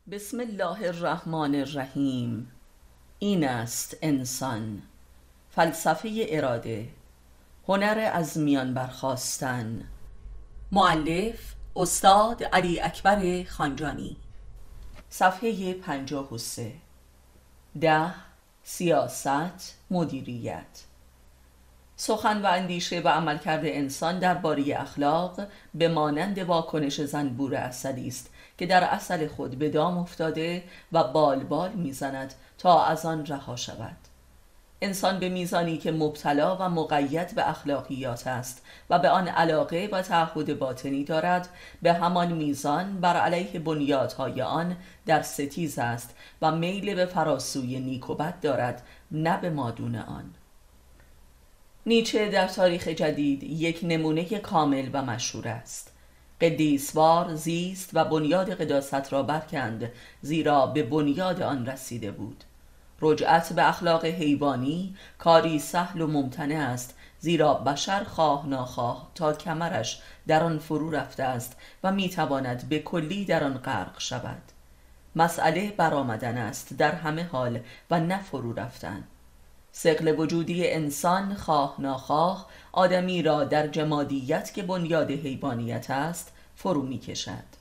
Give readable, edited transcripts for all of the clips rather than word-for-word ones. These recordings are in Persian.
بسم الله الرحمن الرحیم. این است انسان. فلسفه اراده، هنر از میان برخاستن. مؤلف استاد علی اکبر خانجانی. صفحه 53. 10. سیاست، مدیریت. سخن و اندیشه و عملکرد انسان درباره اخلاق به مانند واکنش زنبور عسلی است که در عسل خود به دام افتاده و بال بال میزند تا از آن رها شود. انسان به میزانی که مبتلا و مقید به اخلاقیات است و به آن علاقه و تعهد باطنی دارد، به همان میزان بر علیه بنیادهای آن در ستیز است و میل به فراسوی نیک و بد دارد، نه به مادون آن. نیچه در تاریخ جدید یک نمونه کامل و مشهور است. قدیسوار زیست و بنیاد قداست را برکند، زیرا به بنیاد آن رسیده بود. رجعت به اخلاق حیوانی کاری سهل و ممتنع است، زیرا بشر خواه ناخواه تا کمرش در آن فرو رفته است و میتواند به کلی در آن غرق شود. مسئله برآمدن است در همه حال و نه فرو رفتن. ثقل وجودی انسان خواه ناخواه آدمی را در جمادیت که بنیاد حیوانیت است فرو می کشد.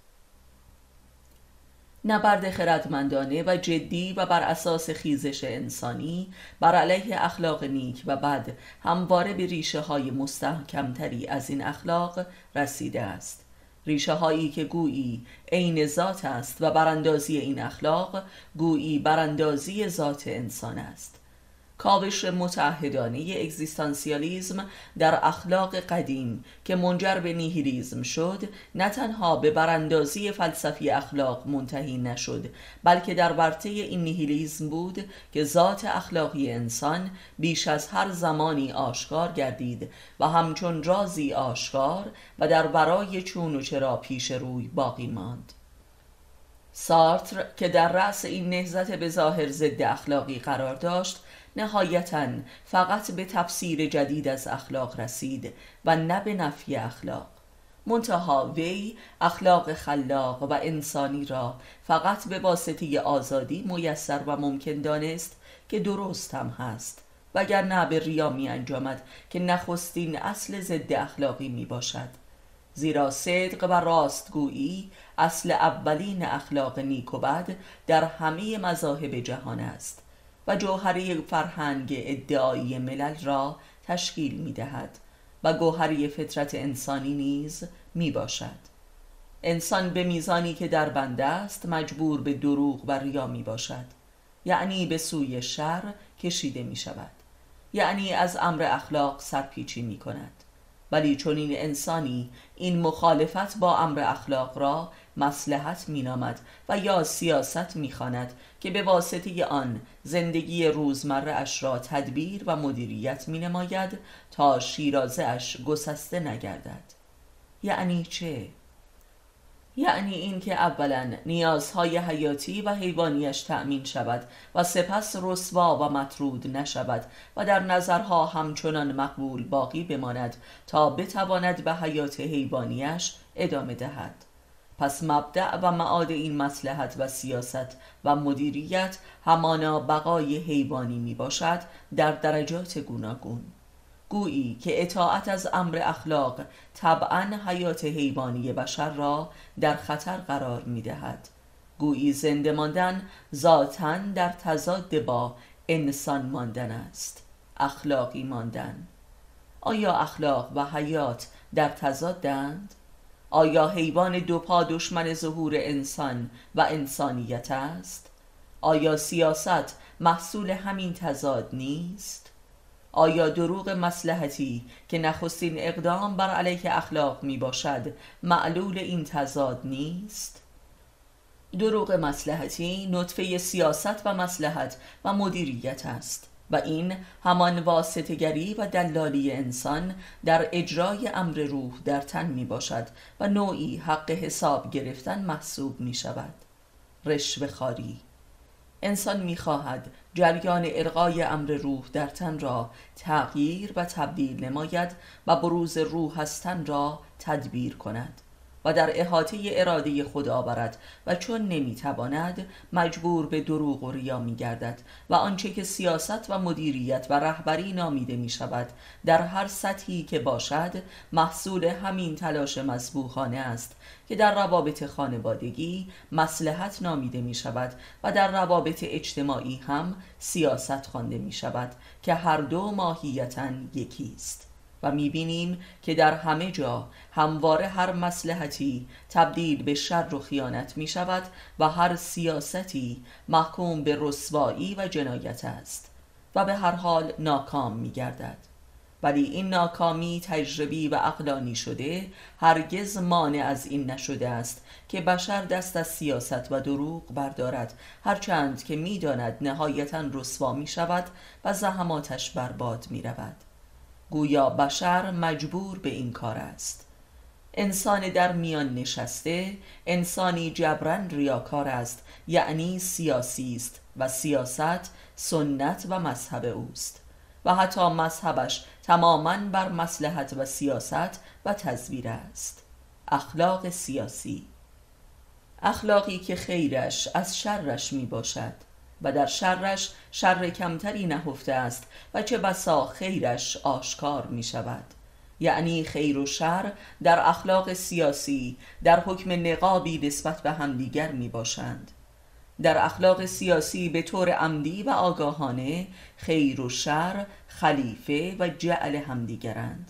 نبرد خردمندانه و جدی و بر اساس خیزش انسانی بر علیه اخلاق نیک و بد همواره به ریشه های مستحکمتری از این اخلاق رسیده است. ریشه هایی که گویی عین ذات است و براندازی این اخلاق گویی براندازی ذات انسان است. کاوش متعهدانه اگزیستانسیالیسم در اخلاق قدیم که منجر به نیهیلیسم شد، نه تنها به براندازی فلسفی اخلاق منتهی نشد، بلکه در ورطه این نیهیلیسم بود که ذات اخلاقی انسان بیش از هر زمانی آشکار گردید و همچون رازی آشکار و در ورای چون و چرا پیش روی باقی ماند. سارتر که در رأس این نهضت به ظاهر ضد اخلاقی قرار داشت، نهایتاً فقط به تفسیر جدید از اخلاق رسید و نه به نفی اخلاق. منتها وی اخلاق خلاق و انسانی را فقط به واسطه آزادی میسر و ممکن دانست که درست هم هست، وگرنه به ریا می انجامد که نخستین اصل ضد اخلاقی می باشد. زیرا صدق و راستگویی اصل اولین اخلاق نیک و بد در همه مذاهب جهان است و جوهره فرهنگ ادعایی ملل را تشکیل می دهد و گوهره فطرت انسانی نیز می باشد. انسان به میزانی که در بنده است مجبور به دروغ و ریا می باشد، یعنی به سوی شر کشیده می شود، یعنی از امر اخلاق سرپیچی می کند. ولی چون این انسانی این مخالفت با امر اخلاق را مصلحت می‌نامد و یا سیاست می‌خواند که به واسطه آن زندگی روزمره اش را تدبیر و مدیریت می‌نماید تا شیرازه اش گسسته نگردد. یعنی چه؟ یعنی این که اولا نیازهای حیاتی و حیوانیش تأمین شود و سپس رسوا و مطرود نشود و در نظرها همچنان مقبول باقی بماند تا بتواند به حیات حیوانیش ادامه دهد. پس مبدأ و معاد این مصلحت و سیاست و مدیریت همانا بقای حیوانی می باشد در درجات گوناگون. گویی که اطاعت از امر اخلاق طبعاً حیات حیوانی بشر را در خطر قرار می دهد. گویی زنده ماندن ذاتاً در تضاد با انسان ماندن است، اخلاقی ماندن. آیا اخلاق و حیات در تضادند؟ آیا حیوان دوپا دشمن ظهور انسان و انسانیت است؟ آیا سیاست محصول همین تضاد نیست؟ آیا دروغ مصلحتی که نخستین اقدام بر علیه اخلاق می باشد معلول این تضاد نیست؟ دروغ مصلحتی نطفه سیاست و مصلحت و مدیریت است و این همان واسطه‌گری و دلالی انسان در اجرای امر روح در تن می باشد و نوعی حق حساب گرفتن محسوب می شود. رشوه خواری. انسان می‌خواهد جریان القای امر روح در تن را تغییر و تبدیل نماید و بروز روح از تن را تدبیر کند. و در احاطه اراده خود آورد و چون نمیتواند مجبور به دروغ و ریا میگردد و آنچه که سیاست و مدیریت و رهبری نامیده می شود در هر سطحی که باشد محصول همین تلاش مذبوحانه است که در روابط خانوادگی مصلحت نامیده می شود و در روابط اجتماعی هم سیاست خوانده می شود که هر دو ماهیتاً یکی است. و می‌بینیم که در همه جا همواره هر مصلحتی تبدیل به شر و خیانت می شود و هر سیاستی محکوم به رسوایی و جنایت است و به هر حال ناکام می گردد. ولی این ناکامی تجربی و عقلانی شده هرگز مانع از این نشده است که بشر دست از سیاست و دروغ بردارد، هرچند که می‌داند نهایتاً رسوا می شود و زحماتش برباد می رود. گویا بشر مجبور به این کار است. انسان در میان نشسته انسانی جبران ریاکار است، یعنی سیاسی است و سیاست سنت و مذهب اوست و حتی مذهبش تماماً بر مصلحت و سیاست و تزویر است. اخلاق سیاسی، اخلاقی که خیرش از شرش می باشد و در شرش شر کمتری نهفته است و چه بسا خیرش آشکار می شود. یعنی خیر و شر در اخلاق سیاسی در حکم نقابی نسبت به همدیگر می باشند. در اخلاق سیاسی به طور عمدی و آگاهانه خیر و شر خلیفه و جعل همدیگرند.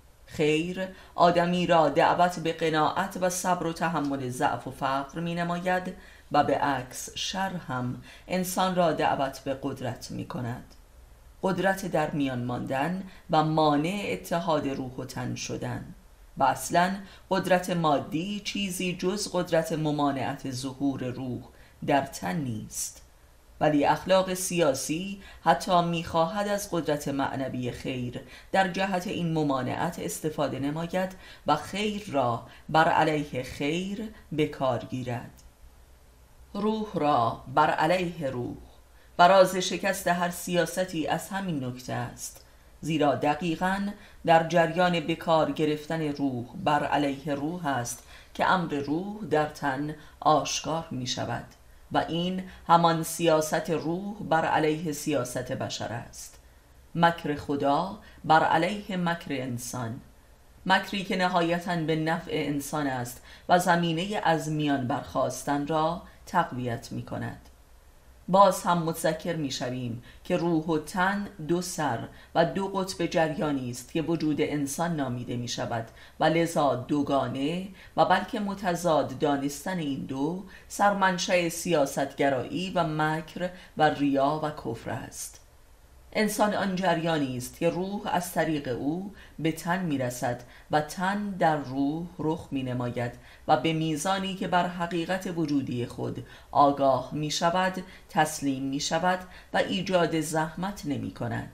خیر آدمی را دعوت به قناعت و صبر و تحمل ضعف و فقر می نماید و به عکس شر هم انسان را دعوت به قدرت می کند. قدرت در میان ماندن و مانع اتحاد روح و تن شدن. و اصلا قدرت مادی چیزی جز قدرت ممانعت ظهور روح در تن نیست. ولی اخلاق سیاسی حتی می‌خواهد از قدرت معنوی خیر در جهت این ممانعت استفاده نماید و خیر را بر علیه خیر به کار گیرد، روح را بر علیه روح. براز شکست هر سیاستی از همین نکته است، زیرا دقیقاً در جریان به کار گرفتن روح بر علیه روح است که امر روح در تن آشکار می شود و این همان سیاست روح بر علیه سیاست بشر است. مکر خدا بر علیه مکر انسان، مکری که نهایتاً به نفع انسان است و زمینه از میان برخاستن را تقویت می کند. باز هم متذکر می شویم که روح و تن دو سر و دو قطب جریانی است که وجود انسان نامیده می شود و لذا دوگانه و بلکه متضاد دانستن این دو سرمنشأ سیاستگرایی و مکر و ریا و کفر است. انسان آن جریانی است که روح از طریق او به تن می رسد و تن در روح رخ می نماید و به میزانی که بر حقیقت وجودی خود آگاه می شود تسلیم می شود و ایجاد زحمت نمی کند.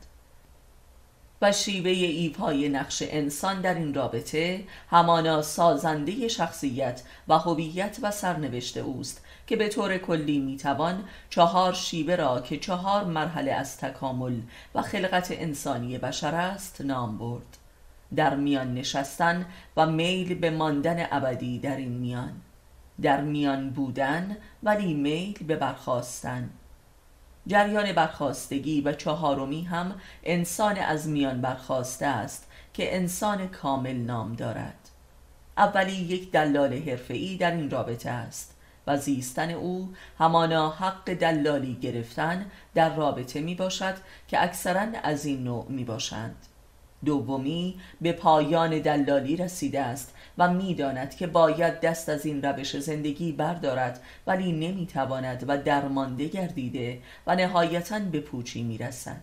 و شیوه ایفای نقش انسان در این رابطه همانا سازنده شخصیت و هویت و سرنوشت اوست که به طور کلی میتوان 4 شیوه را که 4 مرحله از تکامل و خلقت انسانی بشر است نام برد: در میان نشستن و میل به ماندن ابدی در این میان، در میان بودن ولی میل به برخاستن، جریان برخاستگی و 4می هم انسان از میان برخاسته است که انسان کامل نام دارد. اولی یک دلال حرفه‌ای در این رابطه است و زیستن او همانا حق دلالی گرفتن در رابطه می باشد که اکثراً از این نوع می باشند. دومی به پایان دلالی رسیده است و می داند که باید دست از این روش زندگی بردارد ولی نمی تواند و درمانده گردیده و نهایتاً به پوچی می رسد.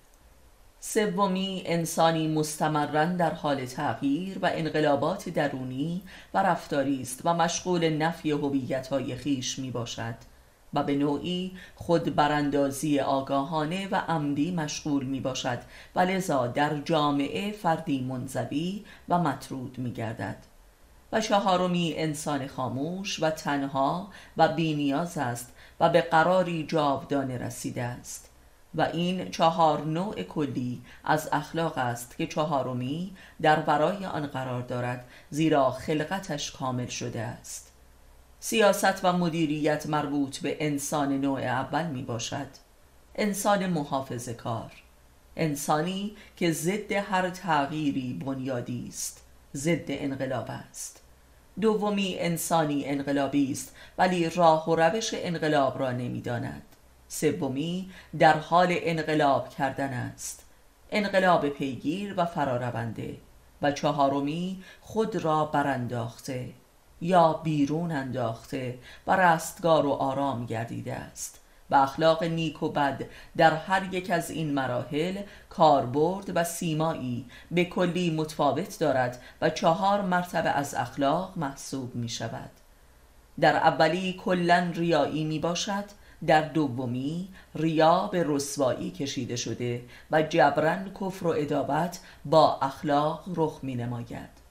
سومی انسانی مستمراً در حال تغییر و انقلابات درونی و رفتاری است و مشغول نفی هویت‌های خویش می باشد و به نوعی خود براندازی آگاهانه و عمدی مشغول می باشد و لذا در جامعه فردی منزوی و مطرود می گردد. و 4می انسان خاموش و تنها و بی‌نیاز است و به قراری جاودانه رسیده است. و این 4 نوع کلی از اخلاق است که چهارمی در ورای آن قرار دارد، زیرا خلقتش کامل شده است. سیاست و مدیریت مربوط به انسان نوع اول می باشد. انسان محافظه کار، انسانی که ضد هر تغییری بنیادی است، ضد انقلاب است. دومی انسانی انقلابی است ولی راه و روش انقلاب را نمی‌داند. سومی در حال انقلاب کردن است، انقلاب پیگیر و فرارونده. و چهارمی خود را برانداخته یا بیرون انداخته و رستگار و آرام گردیده است. و اخلاق نیک و بد در هر یک از این مراحل کاربرد و سیمایی به کلی متفاوت دارد و 4 مرتبه از اخلاق محسوب می شود. در اولی کلن ریایی می باشد، در دومی ریا به رسوایی کشیده شده و جبران کفر و عداوت با اخلاق رخ می نماید.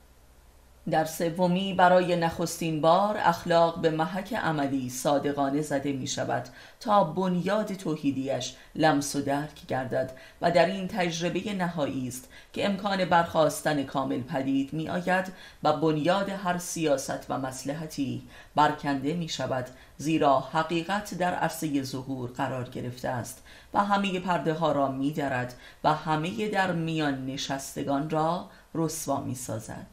در سومی برای نخستین بار اخلاق به محک عملی صادقانه زده می شود تا بنیاد توحیدیش لمس و درک گردد و در این تجربه نهایی است که امکان برخاستن کامل پدید می آید و بنیاد هر سیاست و مصلحتی برکنده می شود، زیرا حقیقت در عرصه ظهور قرار گرفته است و همه پرده ها را می درد و همه در میان نشستگان را رسوا می سازد.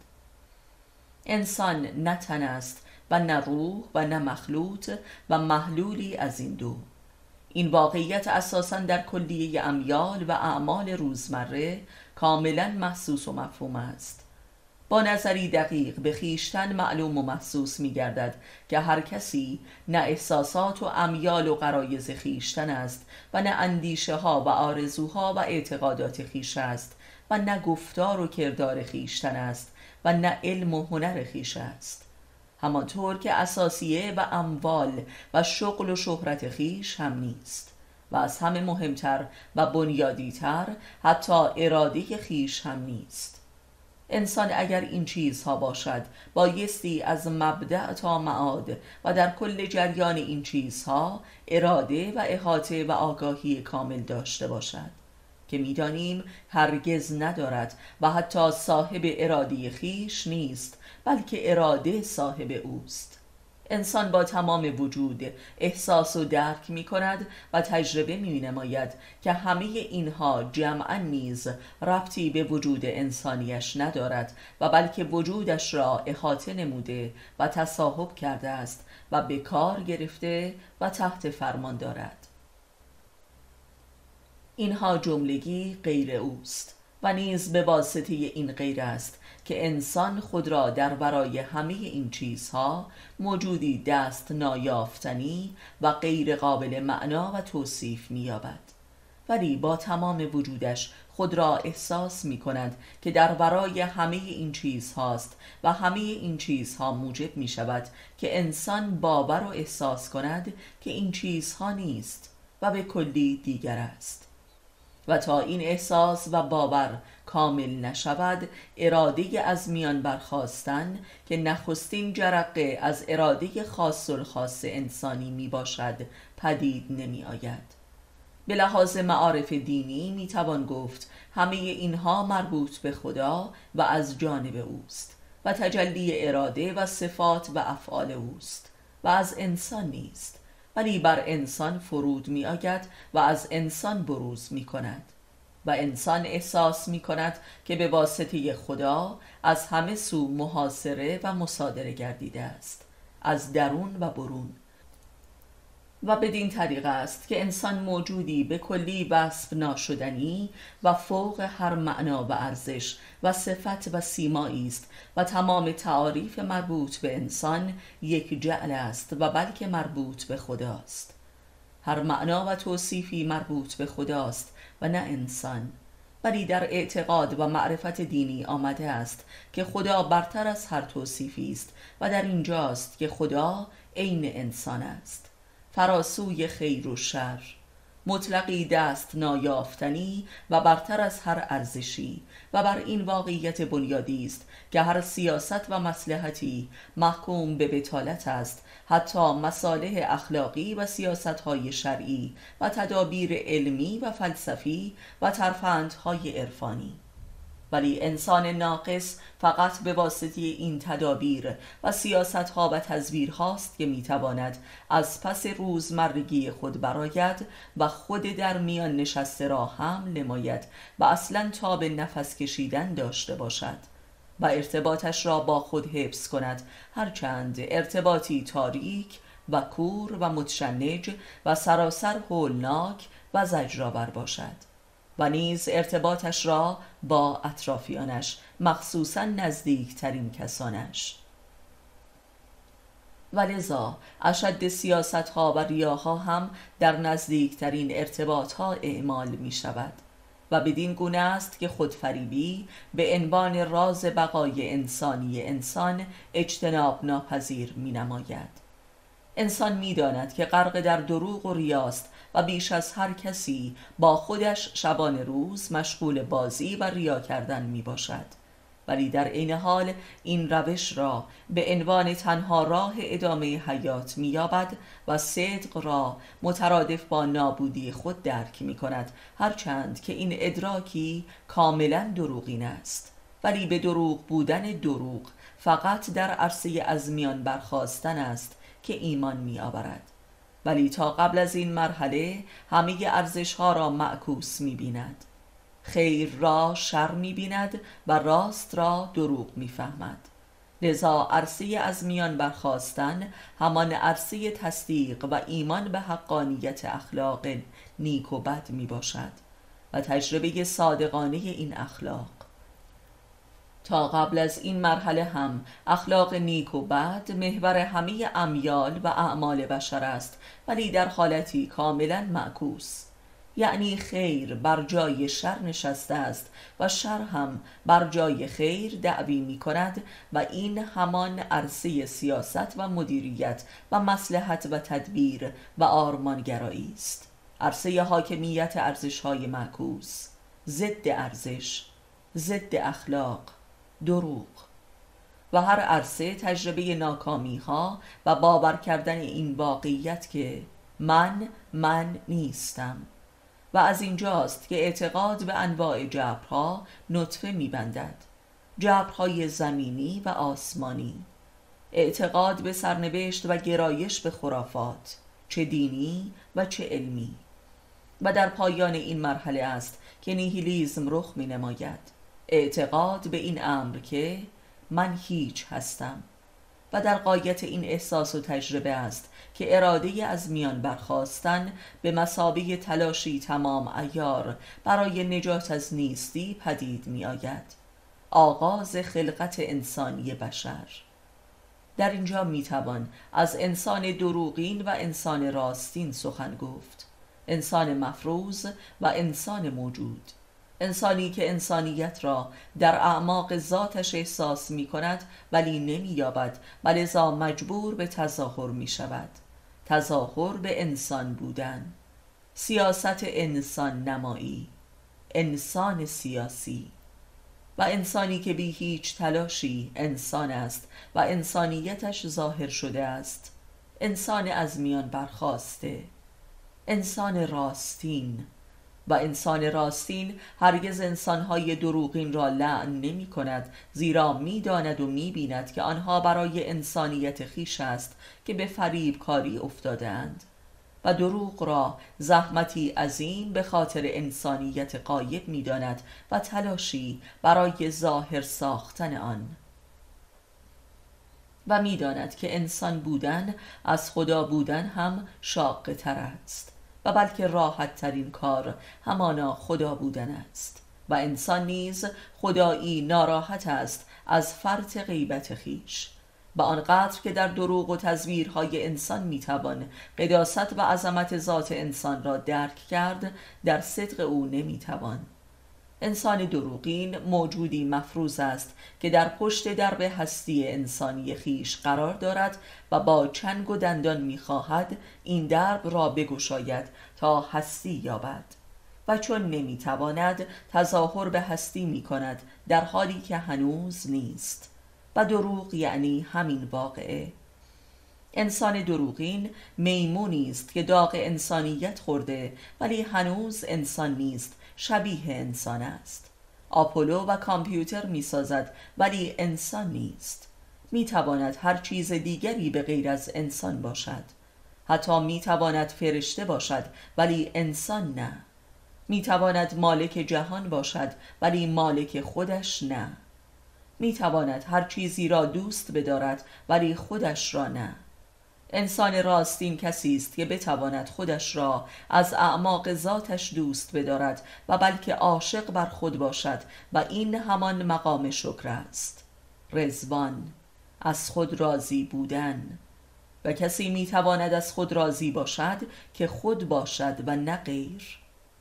انسان نه تن است و نه روح و نه مخلوط و محلولی از این دو. این واقعیت اساساً در کلیه امیال و اعمال روزمره کاملاً محسوس و مفهوم است. با نظری دقیق به خویشتن معلوم و محسوس می گردد که هر کسی نه احساسات و امیال و غرایز خویشتن است و نه اندیشه ها و آرزوها و اعتقادات خویش است و نه گفتار و کردار خویشتن است و نه علم و هنر خویش است، همانطور که اساسیه و اموال و شغل و شهرت خویش هم نیست، و از همه مهمتر و بنیادیتر حتی اراده خویش هم نیست. انسان اگر این چیزها باشد بایستی از مبدأ تا معاد و در کل جریان این چیزها اراده و احاطه و آگاهی کامل داشته باشد که می‌دانیم هرگز ندارد و حتی صاحب اراده خویش نیست، بلکه اراده صاحب اوست. انسان با تمام وجود احساس و درک می کند و تجربه می نماید که همه اینها جمعاً نیز ربطی به وجود انسانیش ندارد و بلکه وجودش را احاطه نموده و تصاحب کرده است و به کار گرفته و تحت فرمان دارد. اینها جملگی غیر اوست و نیز به واسطه این غیر است که انسان خود را در ورای همه این چیزها موجودی دست نایافتنی و غیر قابل معنا و توصیف می‌یابد، ولی با تمام وجودش خود را احساس می کند که در ورای همه این چیزهاست و همه این چیزها موجب می شود که انسان باور و احساس کند که این چیزها نیست و به کلی دیگر است. و تا این احساس و باور کامل نشود، اراده از میان برخاستن که نخستین جرقه از اراده خاص الخاص انسانی می باشد پدید نمی آید. به لحاظ معارف دینی می توان گفت همه اینها مربوط به خدا و از جانب اوست و تجلی اراده و صفات و افعال اوست و از انسان نیست، ولی بر انسان فرود می آید و از انسان بروز می کند و انسان احساس می کند که به واسطه خدا از همه سو محاصره و مصادره گردیده است، از درون و برون، و بدین طریق است که انسان موجودی به کلی وصف ناشدنی و فوق هر معنا و ارزش و صفت و سیمایی است و تمام تعاریف مربوط به انسان یک جعل است و بلکه مربوط به خداست. هر معنا و توصیفی مربوط به خداست و نه انسان، ولی در اعتقاد و معرفت دینی آمده است که خدا برتر از هر توصیفی است و در اینجاست که خدا عین انسان است، فراسوی خیر و شر، مطلقی دست نایافتنی و برتر از هر ارزشی، و بر این واقعیت بنیادی است که هر سیاست و مصلحتی محکوم به بطالت است، حتی مصالح اخلاقی و سیاست‌های شرعی و تدابیر علمی و فلسفی و ترفندهای عرفانی. ولی انسان ناقص فقط به واسطه این تدابیر و سیاستها و تزویرهاست که میتواند از پس روزمرگی خود برآید و خود در میان نشسته را حمل نماید و اصلا تاب نفس کشیدن داشته باشد و ارتباطش را با خود حفظ کند، هرچند ارتباطی تاریک و کور و متشنج و سراسر هولناک و زجرآور باشد، و نیز ارتباطش را با اطرافیانش، مخصوصا نزدیکترین کسانش. و لذا اشد سیاستها و ریاها هم در نزدیکترین ارتباطها اعمال می شود و بدین گونه است که خودفریبی به عنوان راز بقای انسانی انسان اجتناب ناپذیر می نماید. انسان می داند که غرق در دروغ و ریاست و بیش از هر کسی با خودش شبان روز مشغول بازی و ریا کردن می باشد، ولی در عین حال این روش را به عنوان تنها راه ادامه حیات می یابد و صدق را مترادف با نابودی خود درک می کند، هرچند که این ادراکی کاملا دروغین است. ولی به دروغ بودن دروغ فقط در عرصه از میان برخاستن است که ایمان می آورد، ولی تا قبل از این مرحله همه ارزش‌ها را معکوس می بیند. خیر را شر می بیند و راست را دروغ می فهمد. لذا عرصه از میان برخاستن همان عرصه تصدیق و ایمان به حقانیت اخلاق نیک و بد می باشد و تجربه صادقانه این اخلاق. تا قبل از این مرحله هم اخلاق نیک و بد محور همه امیال و اعمال بشر است، ولی در حالتی کاملا معکوس، یعنی خیر بر جای شر نشسته است و شر هم بر جای خیر دعوی می کند، و این همان عرصه سیاست و مدیریت و مصلحت و تدبیر و آرمانگرایی است، عرصه حاکمیت ارزش‌های معکوس، ضد ارزش، ضد اخلاق، دروغ. و هر عرصه تجربه ناکامی ها و باور کردن این واقعیت که من نیستم، و از اینجاست که اعتقاد به انواع جبرها نطفه می‌بندد، جبرهای زمینی و آسمانی، اعتقاد به سرنوشت و گرایش به خرافات، چه دینی و چه علمی. و در پایان این مرحله است که نیهیلیسم رخ می‌نماید، اعتقاد به این امر که من هیچ هستم، و در غایت این احساس و تجربه است که اراده از میان برخاستن به مثابه تلاشی تمام عیار برای نجات از نیستی پدید می آید، آغاز خلقت انسانی بشر. در اینجا می توان از انسان دروغین و انسان راستین سخن گفت، انسان مفروض و انسان موجود، انسانی که انسانیت را در اعماق ذاتش احساس می کند ولی نمی یابد و لذا مجبور به تظاهر می شود، تظاهر به انسان بودن، سیاست انسان نمایی، انسان سیاسی. و انسانی که بی هیچ تلاشی انسان است و انسانیتش ظاهر شده است، انسان از میان برخاسته، انسان راستین. و انسان راستین هرگز انسانهای دروغین را لعن نمی کند، زیرا می داند و می بیند که آنها برای انسانیت خویش است که به فریب کاری افتادند و دروغ را زحمتی عظیم به خاطر انسانیت غایب می داند و تلاشی برای ظاهر ساختن آن، و می داند که انسان بودن از خدا بودن هم شاق تر است و بلکه راحت ترین کار همانا خدا بودن است، و انسان نیز خدایی ناراحت است از فرط غیبت خیش، و آنقدر که در دروغ و تزویرهای انسان میتوان قداست و عظمت ذات انسان را درک کرد، در صدق او نمیتوان. انسان دروغین موجودی مفروض است که در پشت درب هستی انسانی خیش قرار دارد و با چنگ و دندان می‌خواهد این درب را بگشاید تا هستی یابد و چون نمی‌تواند تظاهر به هستی می‌کند در حالی که هنوز نیست. و دروغ یعنی همین واقعه. انسان دروغین میمونی است که داغ انسانیت خورده ولی هنوز انسان نیست، شبیه انسان است. آپولو و کامپیوتر میسازد ولی انسان نیست. میتواند هر چیز دیگری به غیر از انسان باشد. حتی میتواند فرشته باشد ولی انسان نه. میتواند مالک جهان باشد ولی مالک خودش نه. میتواند هر چیزی را دوست بدارد ولی خودش را نه. انسان راستین کسی است که بتواند خودش را از اعماق ذاتش دوست بدارد و بلکه عاشق بر خود باشد و این همان مقام شکر است. رضوان، از خود راضی بودن. و کسی میتواند از خود راضی باشد که خود باشد و نه غیر،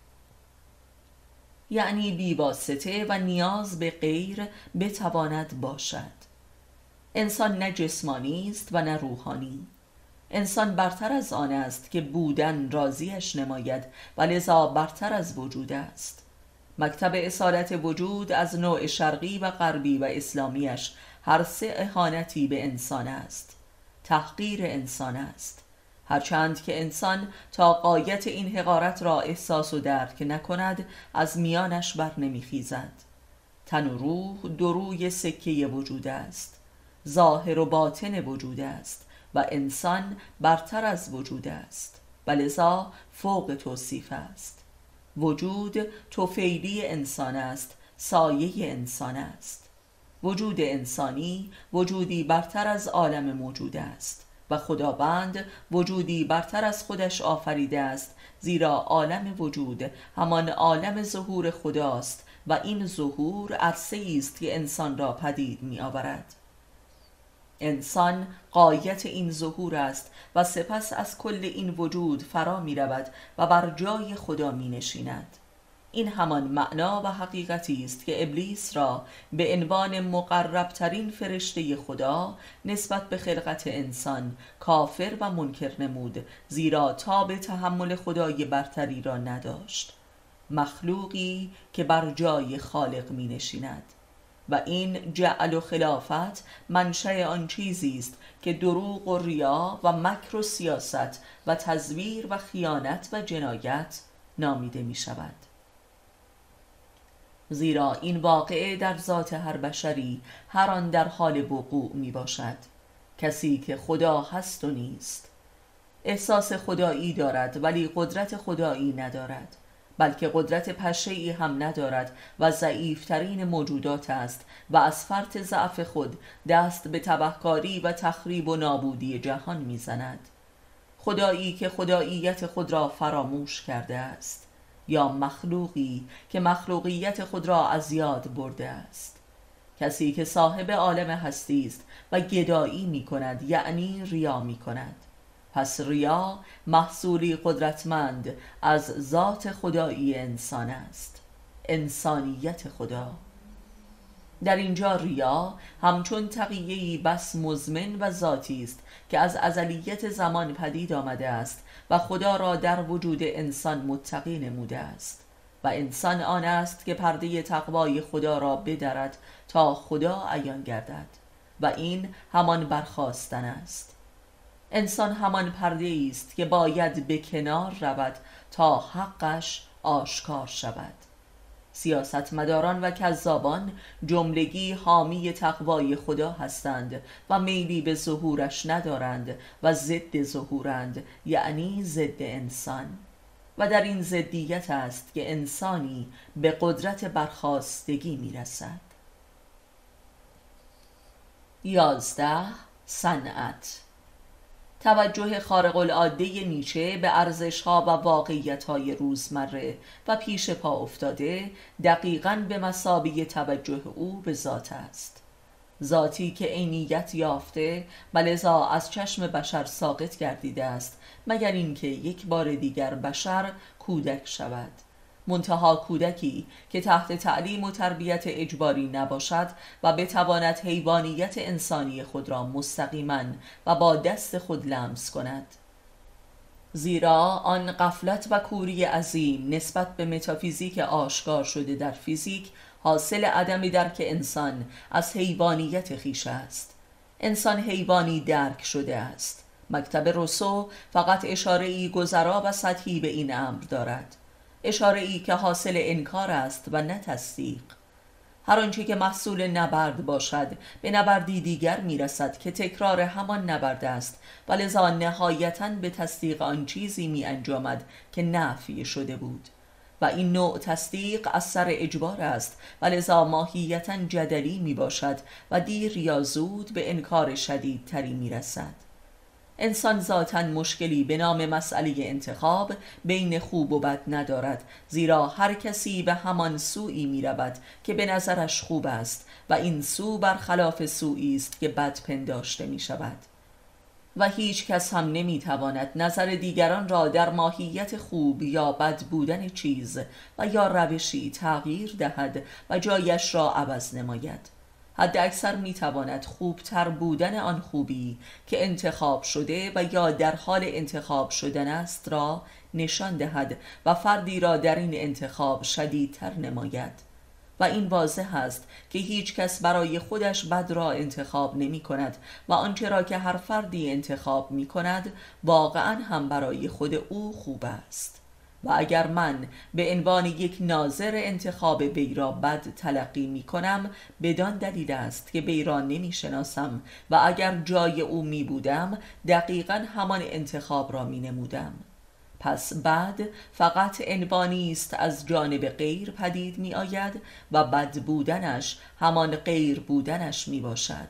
یعنی بیواسطه و نیاز به غیر بتواند باشد. انسان نه جسمانی است و نه روحانی. انسان برتر از آن است که بودن راضیش نماید و لذا برتر از وجود است. مکتب اصالت وجود از نوع شرقی و غربی و اسلامیش هر سه اهانتی به انسان است، تحقیر انسان است. هرچند که انسان تا غایت این حقارت را احساس و درک نکند از میانش بر نمیخیزد. تن و روح دو روی سکه وجود است، ظاهر و باطن وجود است و انسان برتر از وجود است و لذا فوق توصیف است. وجود طفیلی انسان است، سایه انسان است. وجود انسانی وجودی برتر از عالم موجود است و خداوند وجودی برتر از خودش آفریده است، زیرا عالم وجود همان عالم ظهور خداست و این ظهور عرصه‌ای است که انسان را پدید می آورد. انسان غایت این ظهور است و سپس از کل این وجود فرا می رود و بر جای خدا می نشیند. این همان معنا و حقیقتی است که ابلیس را به عنوان مقربترین فرشته خدا نسبت به خلقت انسان کافر و منکر نمود، زیرا تاب تحمل خدای برتری را نداشت. مخلوقی که بر جای خالق می نشیند. و این جعل و خلافت منشأ آن چیزی است که دروغ و ریا و مکر و سیاست و تزویر و خیانت و جنایت نامیده می شود. زیرا این واقعه در ذات هر بشری هر آن در حال وقوع می باشد. کسی که خدا هست و نیست، احساس خدایی دارد ولی قدرت خدایی ندارد، بلکه قدرت پشه‌ای هم ندارد و ضعیفترین موجودات است و از فرط ضعف خود دست به تبهکاری و تخریب و نابودی جهان میزند. خدایی که خداییت خود را فراموش کرده است، یا مخلوقی که مخلوقیت خود را از یاد برده است. کسی که صاحب عالم هستی است و گدایی می کند یعنی ریا می کند. پس ریا محصولی قدرتمند از ذات خدایی انسان است، انسانیت خدا. در اینجا ریا همچون تقیه‌ای بس مزمن و ذاتی است که از ازلیت زمان پدید آمده است و خدا را در وجود انسان متقی نموده است و انسان آن است که پرده تقوای خدا را بدرد تا خدا عیان گردد و این همان برخاستن است. انسان همان پرده است که باید به کنار رود تا حقش آشکار شود. سیاستمداران و کذابان جملگی حامی تقوای خدا هستند و میلی به ظهورش ندارند و ضد ظهورند، یعنی ضد انسان. و در این ضدیت است که انسانی به قدرت برخاستگی میرسد. 11. صنعت. توجه خارق العاده نیچه به ارزش‌ها و واقعیت‌های روزمره و پیش پا افتاده دقیقاً به مثابه توجه او به ذات است. ذاتی که عینیت یافته و لذا از چشم بشر ساقط گردیده است، مگر اینکه یک بار دیگر بشر کودک شود. منتها کودکی که تحت تعلیم و تربیت اجباری نباشد و بتواند حیوانیت انسانی خود را مستقیما و با دست خود لمس کند. زیرا آن غفلت و کوری عظیم نسبت به متافیزیک آشکار شده در فیزیک حاصل عدم درک انسان از حیوانیت خویش است. انسان حیوانی درک شده است. مکتب روسو فقط اشاره‌ای گذرا و سطحی به این امر دارد، اشاره‌ای که حاصل انکار است و نه تصدیق. هر آنچه که محصول نبرد باشد به نبردی دیگر میرسد که تکرار همان نبرد است و لذا نهایتاً به تصدیق آن چیزی می انجامد که نفی شده بود و این نوع تصدیق از سر اجبار است و لذا ماهیتاً جدلی می باشد و دیر یا زود به انکار شدیدتری می رسد. انسان ذاتاً مشکلی به نام مسئله انتخاب بین خوب و بد ندارد، زیرا هر کسی به همان سویی می رود که به نظرش خوب است و این سو برخلاف سویی است که بد پنداشته می شود و هیچ کس هم نمی تواند نظر دیگران را در ماهیت خوب یا بد بودن چیز و یا روشی تغییر دهد و جایش را عوض نماید. حد اکثر می تواند خوبتر بودن آن خوبی که انتخاب شده و یا در حال انتخاب شدن است را نشان دهد و فردی را در این انتخاب شدیدتر نماید. و این واضح است که هیچ کس برای خودش بد را انتخاب نمی کند و آنچه را که هر فردی انتخاب می کند واقعا هم برای خود او خوب است. و اگر من به عنوان یک ناظر انتخاب وی را بد تلقی می کنم بدان دلیل است که وی را نمی شناسم و اگر جای او می بودم دقیقا همان انتخاب را می نمودم. پس بد فقط عنوانی است از جانب غیر پدید می آید و بد بودنش همان غیر بودنش می باشد.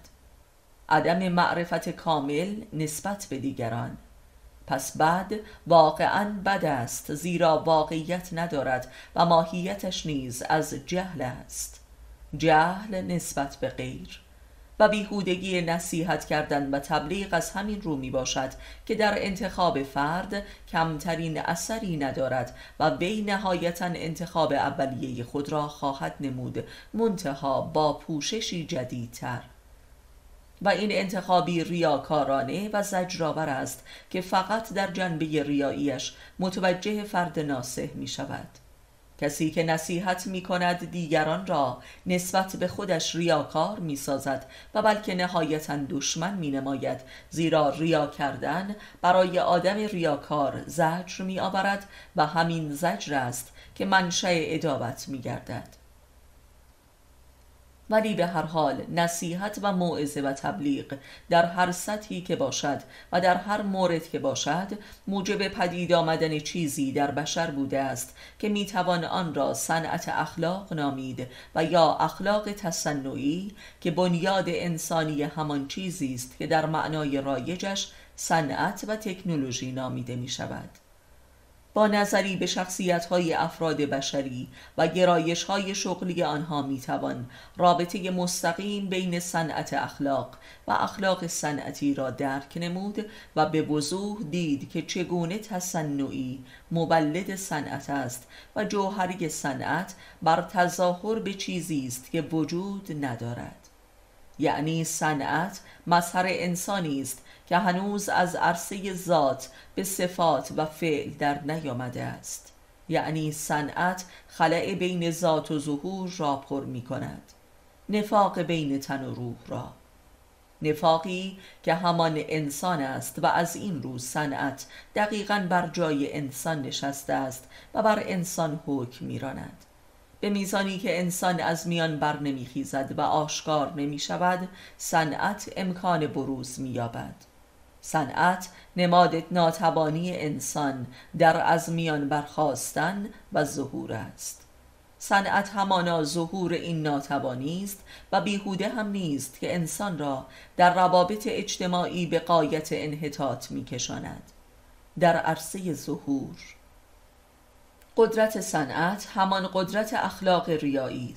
عدم معرفت کامل نسبت به دیگران. پس بد واقعاً بد است، زیرا واقعیت ندارد و ماهیتش نیز از جهل است، جهل نسبت به غیر. و بیهودگی نصیحت کردن و تبلیغ از همین رو می باشد که در انتخاب فرد کمترین اثری ندارد و وی نهایتاً انتخاب اولیه خود را خواهد نمود، منتها با پوششی جدیدتر. و این انتخابی ریاکارانه و زجرآور است که فقط در جنبه ریاییش متوجه فرد ناصح می شود. کسی که نصیحت می کند دیگران را نسبت به خودش ریاکار می سازد و بلکه نهایتاً دشمن می نماید، زیرا ریا کردن برای آدم ریاکار زجر می آورد و همین زجر است که منشأ عداوت می گردد. ولی به هر حال نصیحت و موعظه و تبلیغ در هر سطحی که باشد و در هر مورد که باشد موجب پدید آمدن چیزی در بشر بوده است که میتوان آن را صنعت اخلاق نامید و یا اخلاق تصنعی که بنیاد انسانی همان چیزی است که در معنای رایجش صنعت و تکنولوژی نامیده می شود. با نظری به شخصیت‌های افراد بشری و گرایش‌های شغلی آنها می‌توان رابطه مستقیم بین صنعت اخلاق و اخلاق صنعتی را درک نمود و به وضوح دید که چگونه تصنعی مولد صنعت است و جوهری صنعت بر تظاهر به چیزی است که وجود ندارد. یعنی صنعت مظهر انسانی است که هنوز از عرصه ذات به صفات و فعل در نیامده است. یعنی صنعت خلأ بین ذات و ظهور را پر می کند، نفاق بین تن و روح را، نفاقی که همان انسان است و از این رو صنعت دقیقاً بر جای انسان نشسته است و بر انسان حکم می راند. به میزانی که انسان از میان بر نمی خیزد و آشکار نمی شود صنعت امکان بروز می یابد. صنعت نماد ناتوانی انسان در از میان برخاستن و ظهور است. صنعت همانا ظهور این ناتوانی است و بیهوده هم نیست که انسان را در روابط اجتماعی به غایت انحطاط می کشاند. در عرصه ظهور قدرت صنعت همان قدرت اخلاق ریایی است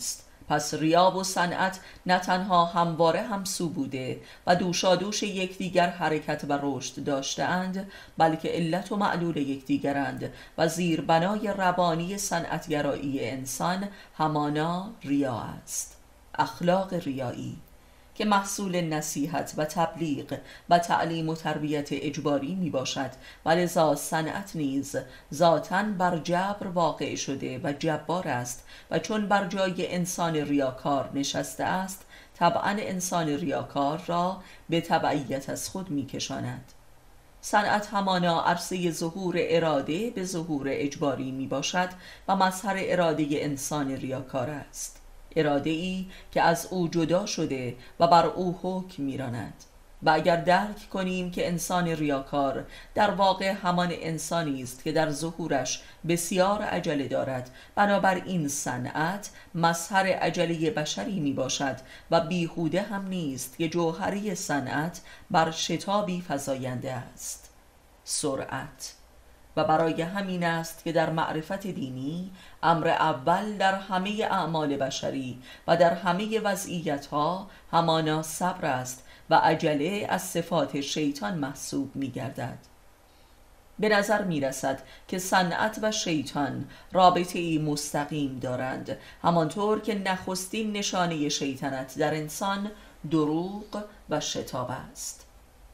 پس ریا و صنعت نه تنها همواره همسو بوده و دوشادوش یکدیگر حرکت و رشد داشته‌اند، بلکه علت و معلول یکدیگرند و زیربنای روانی صنعتگرایی انسان همانا ریا است. اخلاق ریایی که محصول نصیحت و تبلیغ و تعلیم و تربیت اجباری می باشد و لذا صنعت نیز ذاتاً بر جبر واقع شده و جبار است و چون بر جای انسان ریاکار نشسته است طبعاً انسان ریاکار را به تبعیت از خود می کشاند. صنعت همانا عرصه ظهور اراده به ظهور اجباری می باشد و مظهر اراده انسان ریاکار است، اراده ای که از او جدا شده و بر او حکم می‌راند. و اگر درک کنیم که انسان ریاکار در واقع همان انسانی است که در ظهورش بسیار عجله دارد، بنابراین صنعت مظهر عجله بشری می باشد و بیهوده هم نیست که جوهری صنعت بر شتابی فزاینده است، سرعت. و برای همین است که در معرفت دینی امر اول در همه اعمال بشری و در همه وضعیتها همانا صبر است و عجله از صفات شیطان محسوب می گردد. به نظر می رسد که صنعت و شیطان رابطه ای مستقیم دارند، همانطور که نخستین نشانه شیطنت در انسان دروغ و شتاب است.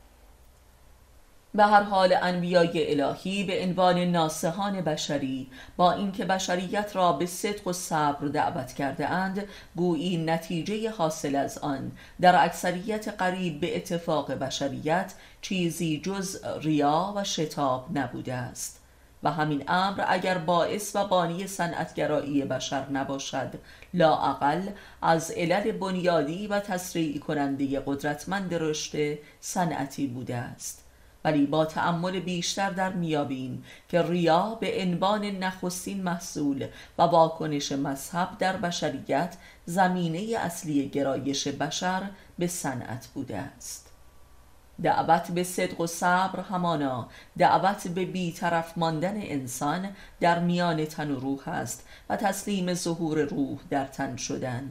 به هر حال انبیای الهی به عنوان ناصحان بشری با اینکه بشریت را به صدق و صبر دعوت کرده اند، گویی نتیجه حاصل از آن در اکثریت قریب به اتفاق بشریت چیزی جز ریا و شتاب نبوده است. و همین امر اگر باعث و بانی صنعتگرایی بشر نباشد، لااقل از علل بنیادی و تسریع کننده قدرتمند رشد صنعتی بوده است. ولی با تأمل بیشتر در میابیم که ریا به عنوان نخستین محصول و واکنش مذهب در بشریت زمینه اصلی گرایش بشر به صنعت بوده است. دعوت به صدق و صبر همانا دعوت به بی‌طرف ماندن انسان در میان تن و روح است و تسلیم ظهور روح در تن شدن.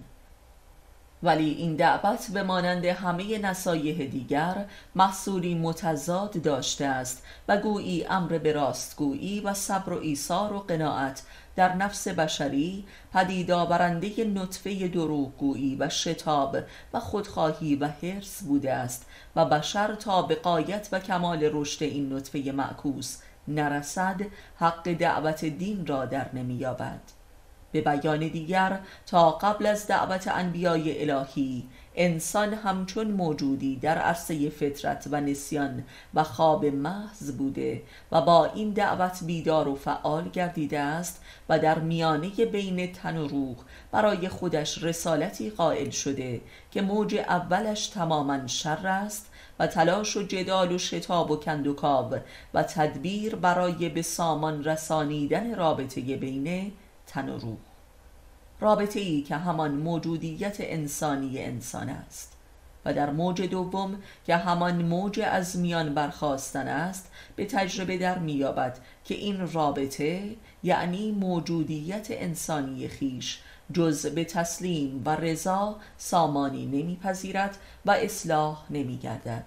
ولی این دعوت به مانند همه نصایح دیگر محصولی متضاد داشته است و گویی امر به راستگویی و صبر و ایثار و قناعت در نفس بشری پدید آورنده نطفه دروغگویی و شتاب و خودخواهی و حرص بوده است و بشر تا به غایت و کمال رشد این نطفه معکوس نرسد حق دعوت دین را در نمی‌یابد. به بیان دیگر تا قبل از دعوت انبیای الهی انسان همچون موجودی در عرصه فطرت و نسیان و خواب محض بوده و با این دعوت بیدار و فعال گردیده است و در میانه بین تن و روح برای خودش رسالتی قائل شده که موج اولش تماما شر است و تلاش و جدال و شتاب و کندوکاو و تدبیر برای به سامان رسانیدن رابطه بین تن و روح، رابطه ای که همان موجودیت انسانی انسان است. و در موج دوم که همان موج از میان برخاستن است به تجربه در میابد که این رابطه یعنی موجودیت انسانی خیش جز به تسلیم و رضا سامانی نمیپذیرد و اصلاح نمیگردد.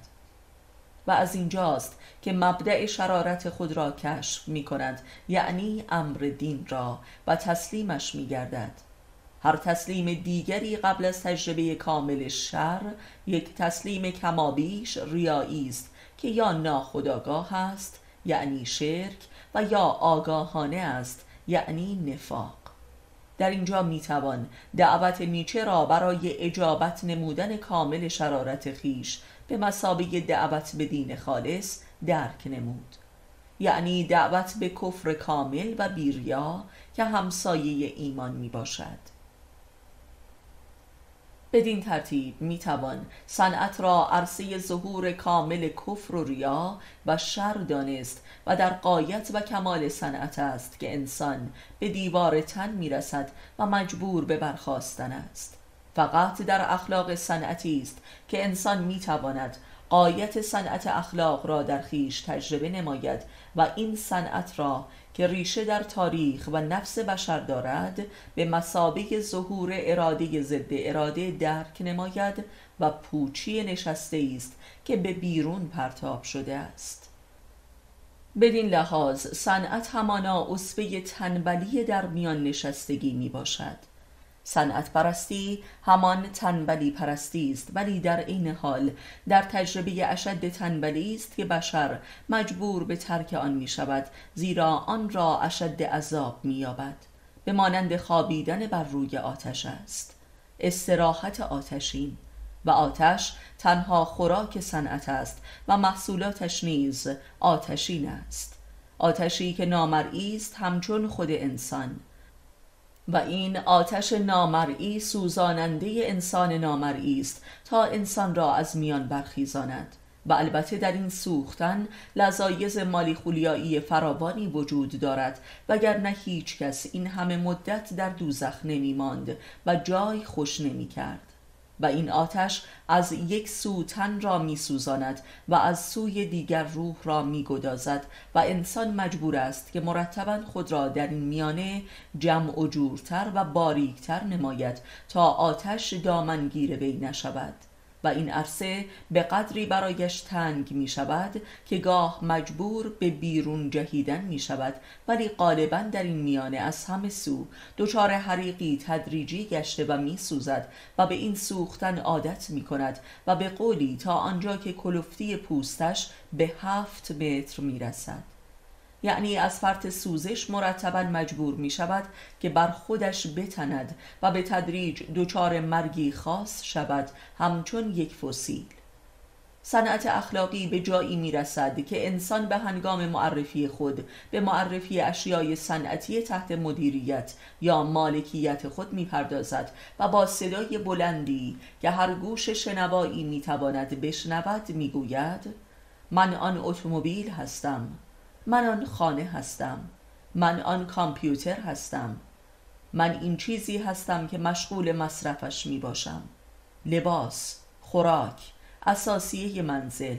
و از اینجاست که مبدأ شرارت خود را کشف می کند، یعنی امر دین را، و تسلیمش می گردد. هر تسلیم دیگری قبل از تجربه کامل شر یک تسلیم کمابیش ریایی است که یا ناخودآگاه است یعنی شرک و یا آگاهانه است یعنی نفاق. در اینجا میتوان دعوت نیچه را برای اجابت نمودن کامل شرارت خیش به مثابه دعوت به دین خالص درک نمود، یعنی دعوت به کفر کامل و بیریا که همسایه ایمان می باشد. بدین ترتیب میتوان صنعت را عرصه ظهور کامل کفر و ریا و شر دانست و در غایت و کمال صنعت است که انسان به دیوار تن میرسد و مجبور به برخاستن است. فقط در اخلاق صنعتی است که انسان میتواند غایت صنعت اخلاق را در خیش تجربه نماید و این صنعت را که ریشه در تاریخ و نفس بشر دارد به مثابه ظهور اراده ضد اراده درک نماید و پوچی نشسته است که به بیرون پرتاب شده است. بدین لحاظ صنعت همانا عصبه تنبلی در میان نشستگی می باشد. صنعت پرستی همان تنبلی پرستی است، ولی در این حال در تجربه اشد تنبلی است که بشر مجبور به ترک آن می شود، زیرا آن را اشد عذاب می یابد. به مانند خوابیدن بر روی آتش است، استراحت آتشین، و آتش تنها خوراک صنعت است و محصولاتش نیز آتشین است، آتشی که نامرئی است همچون خود انسان، و این آتش نامرئی سوزاننده انسان نامرئی است تا انسان را از میان برخیزاند. و البته در این سوختن لذایذ مالیخولیایی فراوانی وجود دارد، وگرنه هیچ کس این همه مدت در دوزخ نمی ماند و جای خوش نمی کرد. و این آتش از یک سو تن را می سوزاند و از سوی دیگر روح را می گدازد و انسان مجبور است که مرتباً خود را در این میانه جمع و جورتر و باریکتر نماید تا آتش دامنگیر وی نشود. و این عرصه به قدری برایش تنگ می شود که گاه مجبور به بیرون جهیدن می شود، ولی غالباً در این میانه از همه سو دچار حریقی تدریجی گشته و می سوزد و به این سوختن عادت می کند و به قولی تا آنجا که کلفتی پوستش به 7 متر می رسد. یعنی از فرط سوزش مرتباً مجبور می شود که بر خودش بتند و به تدریج دچار مرگی خاص شود، همچون یک فسیل. صنعت اخلاقی به جایی می رسد که انسان به هنگام معرفی خود به معرفی اشیای صنعتی تحت مدیریت یا مالکیت خود می پردازد و با صدای بلندی که هر گوش شنوایی می تواند بشنود می گوید: من آن اتومبیل هستم، من آن خانه هستم، من آن کامپیوتر هستم، من این چیزی هستم که مشغول مصرفش می باشم، لباس، خوراک، اساسیه منزل.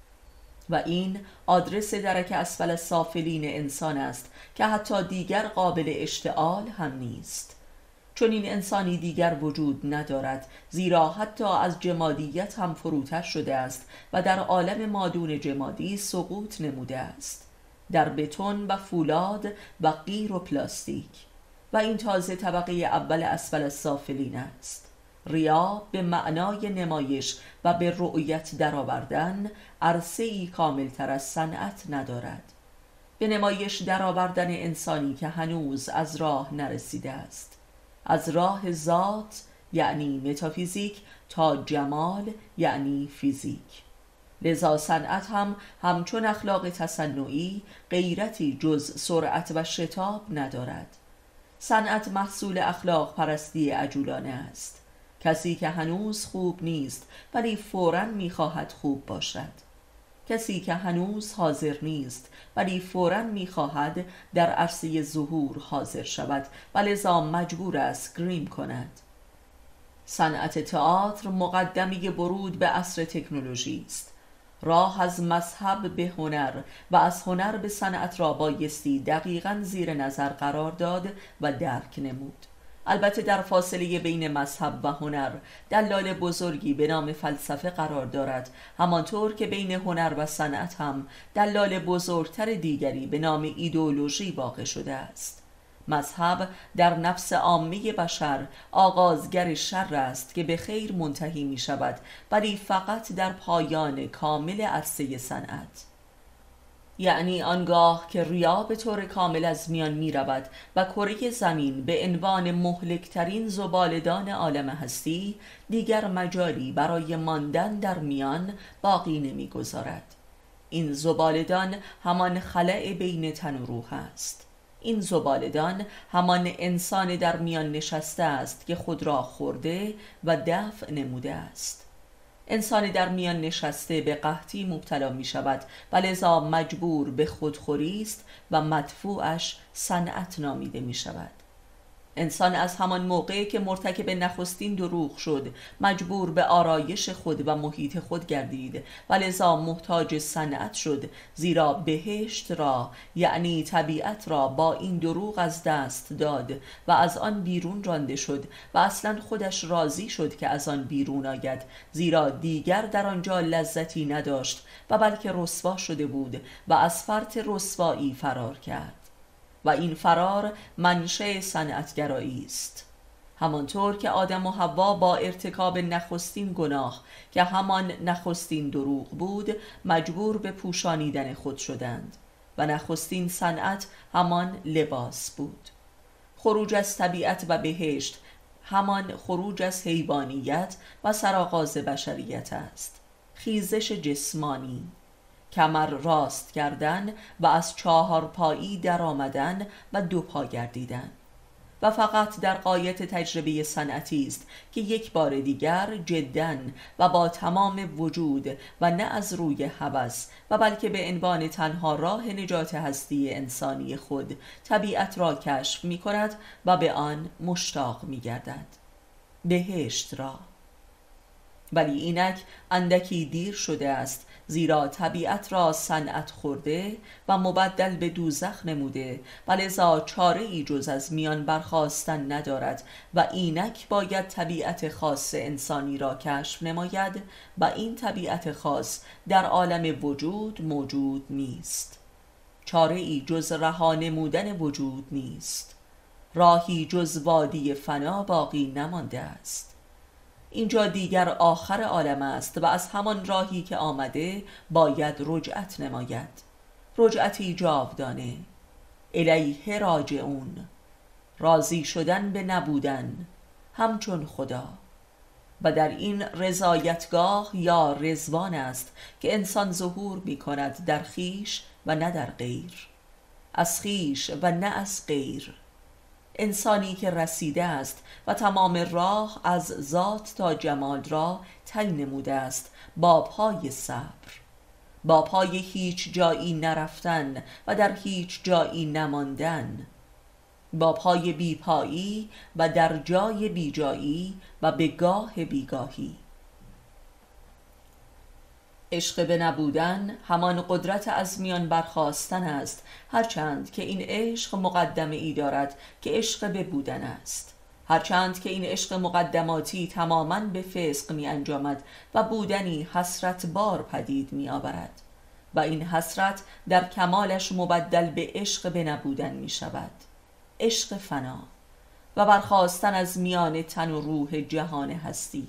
و این آدرس درک اسفل سافلین انسان است که حتی دیگر قابل اشتعال هم نیست. چون این انسانی دیگر وجود ندارد، زیرا حتی از جمادیت هم فروتر شده است و در عالم مادون جمادی سقوط نموده است، در بتون و فولاد و قیر و پلاستیک. و این تازه طبقه اول اسفل السافلین است. ریا به معنای نمایش و به رؤیت درآوردن عرصه‌ای کاملتر از صنعت ندارد. به نمایش درآوردن انسانی که هنوز از راه نرسیده است، از راه ذات یعنی متافیزیک تا جمال یعنی فیزیک. لذا صنعت هم همچون اخلاق تصنعی غیرتی جز سرعت و شتاب ندارد. صنعت محصول اخلاق پرستی عجولانه است. کسی که هنوز خوب نیست ولی فوراً می‌خواهد خوب باشد، کسی که هنوز حاضر نیست ولی فوراً می‌خواهد در عرصه ظهور حاضر شود و لذا مجبور است گریم کند. صنعت تئاتر مقدمه ورود به عصر تکنولوژی است. راه از مذهب به هنر و از هنر به صنعت را بایستی دقیقاً زیر نظر قرار داد و درک نمود. البته در فاصله بین مذهب و هنر دلال بزرگی به نام فلسفه قرار دارد، همانطور که بین هنر و صنعت هم دلال بزرگتر دیگری به نام ایدئولوژی واقع شده است. مذهب در نفس عامه بشر آغازگر شر است که به خیر منتهی می شود، ولی فقط در پایان کامل عرصه صنعت. یعنی آنگاه که ریا به طور کامل از میان می رود و کره زمین به عنوان مهلکترین زبالدان عالم هستی دیگر مجالی برای ماندن در میان باقی نمی گذارد. این زبالدان همان خلأ بین تن و روح است. این زبالدان همان انسان در میان نشسته است که خود را خورده و دفع نموده است. انسان در میان نشسته به قحطی مبتلا می شود و لذا مجبور به خودخوری است و مدفوعش صنعت نامیده می شود. انسان از همان موقعی که مرتکب نخستین دروغ شد مجبور به آرایش خود و محیط خود گردید و لذا محتاج صنعت شد، زیرا بهشت را یعنی طبیعت را با این دروغ از دست داد و از آن بیرون رانده شد و اصلا خودش راضی شد که از آن بیرون آید، زیرا دیگر در آنجا لذتی نداشت و بلکه رسوا شده بود و از فرط رسوایی فرار کرد و این فرار منشأ صنعتگرایی است. همانطور که آدم و حوا با ارتکاب نخستین گناه که همان نخستین دروغ بود مجبور به پوشانیدن خود شدند و نخستین صنعت همان لباس بود. خروج از طبیعت و بهشت همان خروج از حیوانیت و سرآغاز بشریت است. خیزش جسمانی، کمر راست کردن و از 4 پایی در آمدن و 2 پا گردیدن و فقط در غایت تجربه صنعتی است که یک بار دیگر جداً و با تمام وجود و نه از روی هوس و بلکه به عنوان تنها راه نجات هستی انسانی خود طبیعت را کشف می کند و به آن مشتاق می گردد، بهشت را. ولی اینک اندکی دیر شده است، زیرا طبیعت را صنعت خورده و مبدل به دوزخ نموده و لذا چاره ای جز از میان برخاستن ندارد و اینک باید طبیعت خاص انسانی را کشف نماید و این طبیعت خاص در عالم وجود موجود نیست. چاره ای جز رها نمودن وجود نیست. راهی جز وادی فنا باقی نمانده است. اینجا دیگر آخر عالم است و از همان راهی که آمده باید رجعت نماید، رجعتی جاودانه. الیه راجعون، راضی شدن به نبودن همچون خدا. و در این رضایتگاه یا رضوان است که انسان ظهور می کند در خیش و نه در غیر، از خیش و نه از غیر. انسانی که رسیده است و تمام راه از ذات تا جمال را طی نموده است با پای صبر، با پای هیچ جایی نرفتن و در هیچ جایی نماندن، با پای بیپایی و در جای بیجایی و به گاه بیگاهی. عشق به نبودن همان قدرت از میان برخاستن است، هرچند که این عشق مقدمه ای دارد که عشق به بودن است، هرچند که این عشق مقدماتی تماماً به فسق می انجامد و بودنی حسرت بار پدید می آورد و این حسرت در کمالش مبدل به عشق به نبودن می شود، عشق فنا و برخاستن از میان تن و روح جهان هستی،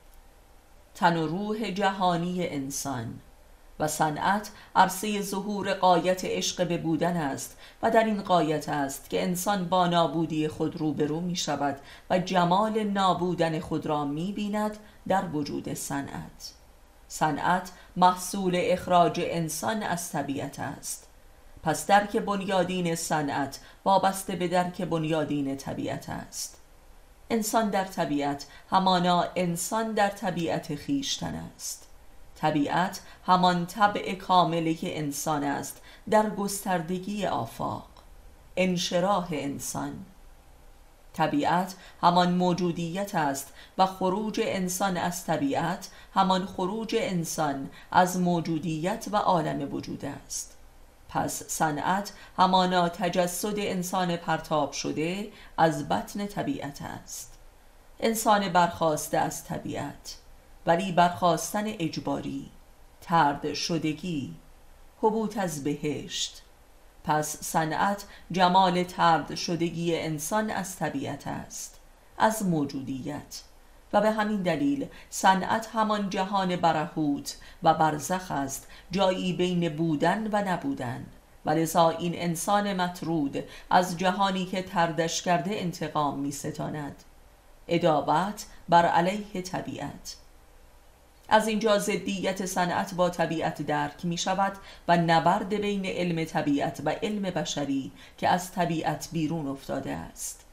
تن و روح جهانی انسان. و صنعت عرصه ظهور غایت عشق به بودن است و در این غایت است که انسان با نابودی خود روبرو می شود و جمال نابودن خود را می بیند در وجود صنعت. صنعت محصول اخراج انسان از طبیعت است. پس درک بنیادین صنعت وابسته به درک بنیادین طبیعت است. انسان در طبیعت همانا انسان در طبیعت خیشتن است. طبیعت همان طبع کاملی که انسان است در گستردگی آفاق، انشراح انسان. طبیعت همان موجودیت است و خروج انسان از طبیعت همان خروج انسان از موجودیت و عالم وجود است. پس صنعت همانا تجسد انسان پرتاب شده از بطن طبیعت است. انسان برخاسته از طبیعت، ولی برخاستن اجباری، طرد شدگی، هبوط از بهشت. پس صنعت جمال طرد شدگی انسان از طبیعت است، از موجودیت، و به همین دلیل صنعت همان جهان برهوت و برزخ است، جایی بین بودن و نبودن. و لذا این انسان مطرود از جهانی که طردش کرده انتقام می ستاند، عداوت بر علیه طبیعت. از اینجا ضدیت صنعت با طبیعت درک می شود و نبرد بین علم طبیعت و علم بشری که از طبیعت بیرون افتاده است.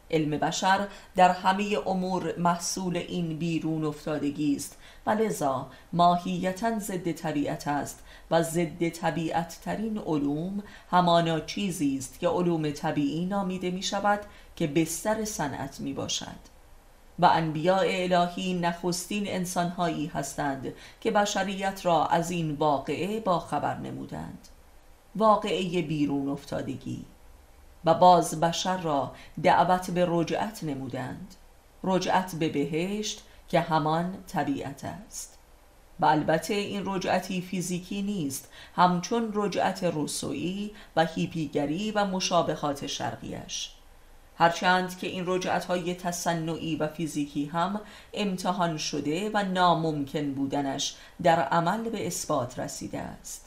علم بشر در همه امور محصول این بیرون افتادگی است و لذا ماهیتاً ضد طبیعت است و ضد طبیعت ترین علوم همانا چیزی است که علوم طبیعی نامیده می شود که بستر صنعت می باشد. و انبیاء الهی نخستین انسانهایی هستند که بشریت را از این واقعه با خبر نمودند، واقعه بیرون افتادگی، و باز بشر را دعوت به رجعت نمودند، رجعت به بهشت که همان طبیعت است. و البته این رجعتی فیزیکی نیست، همچون رجعت روسویی و هیپیگری و مشابهات شرقیش، هرچند که این رجعت‌های تصنعی و فیزیکی هم امتحان شده و ناممکن بودنش در عمل به اثبات رسیده است.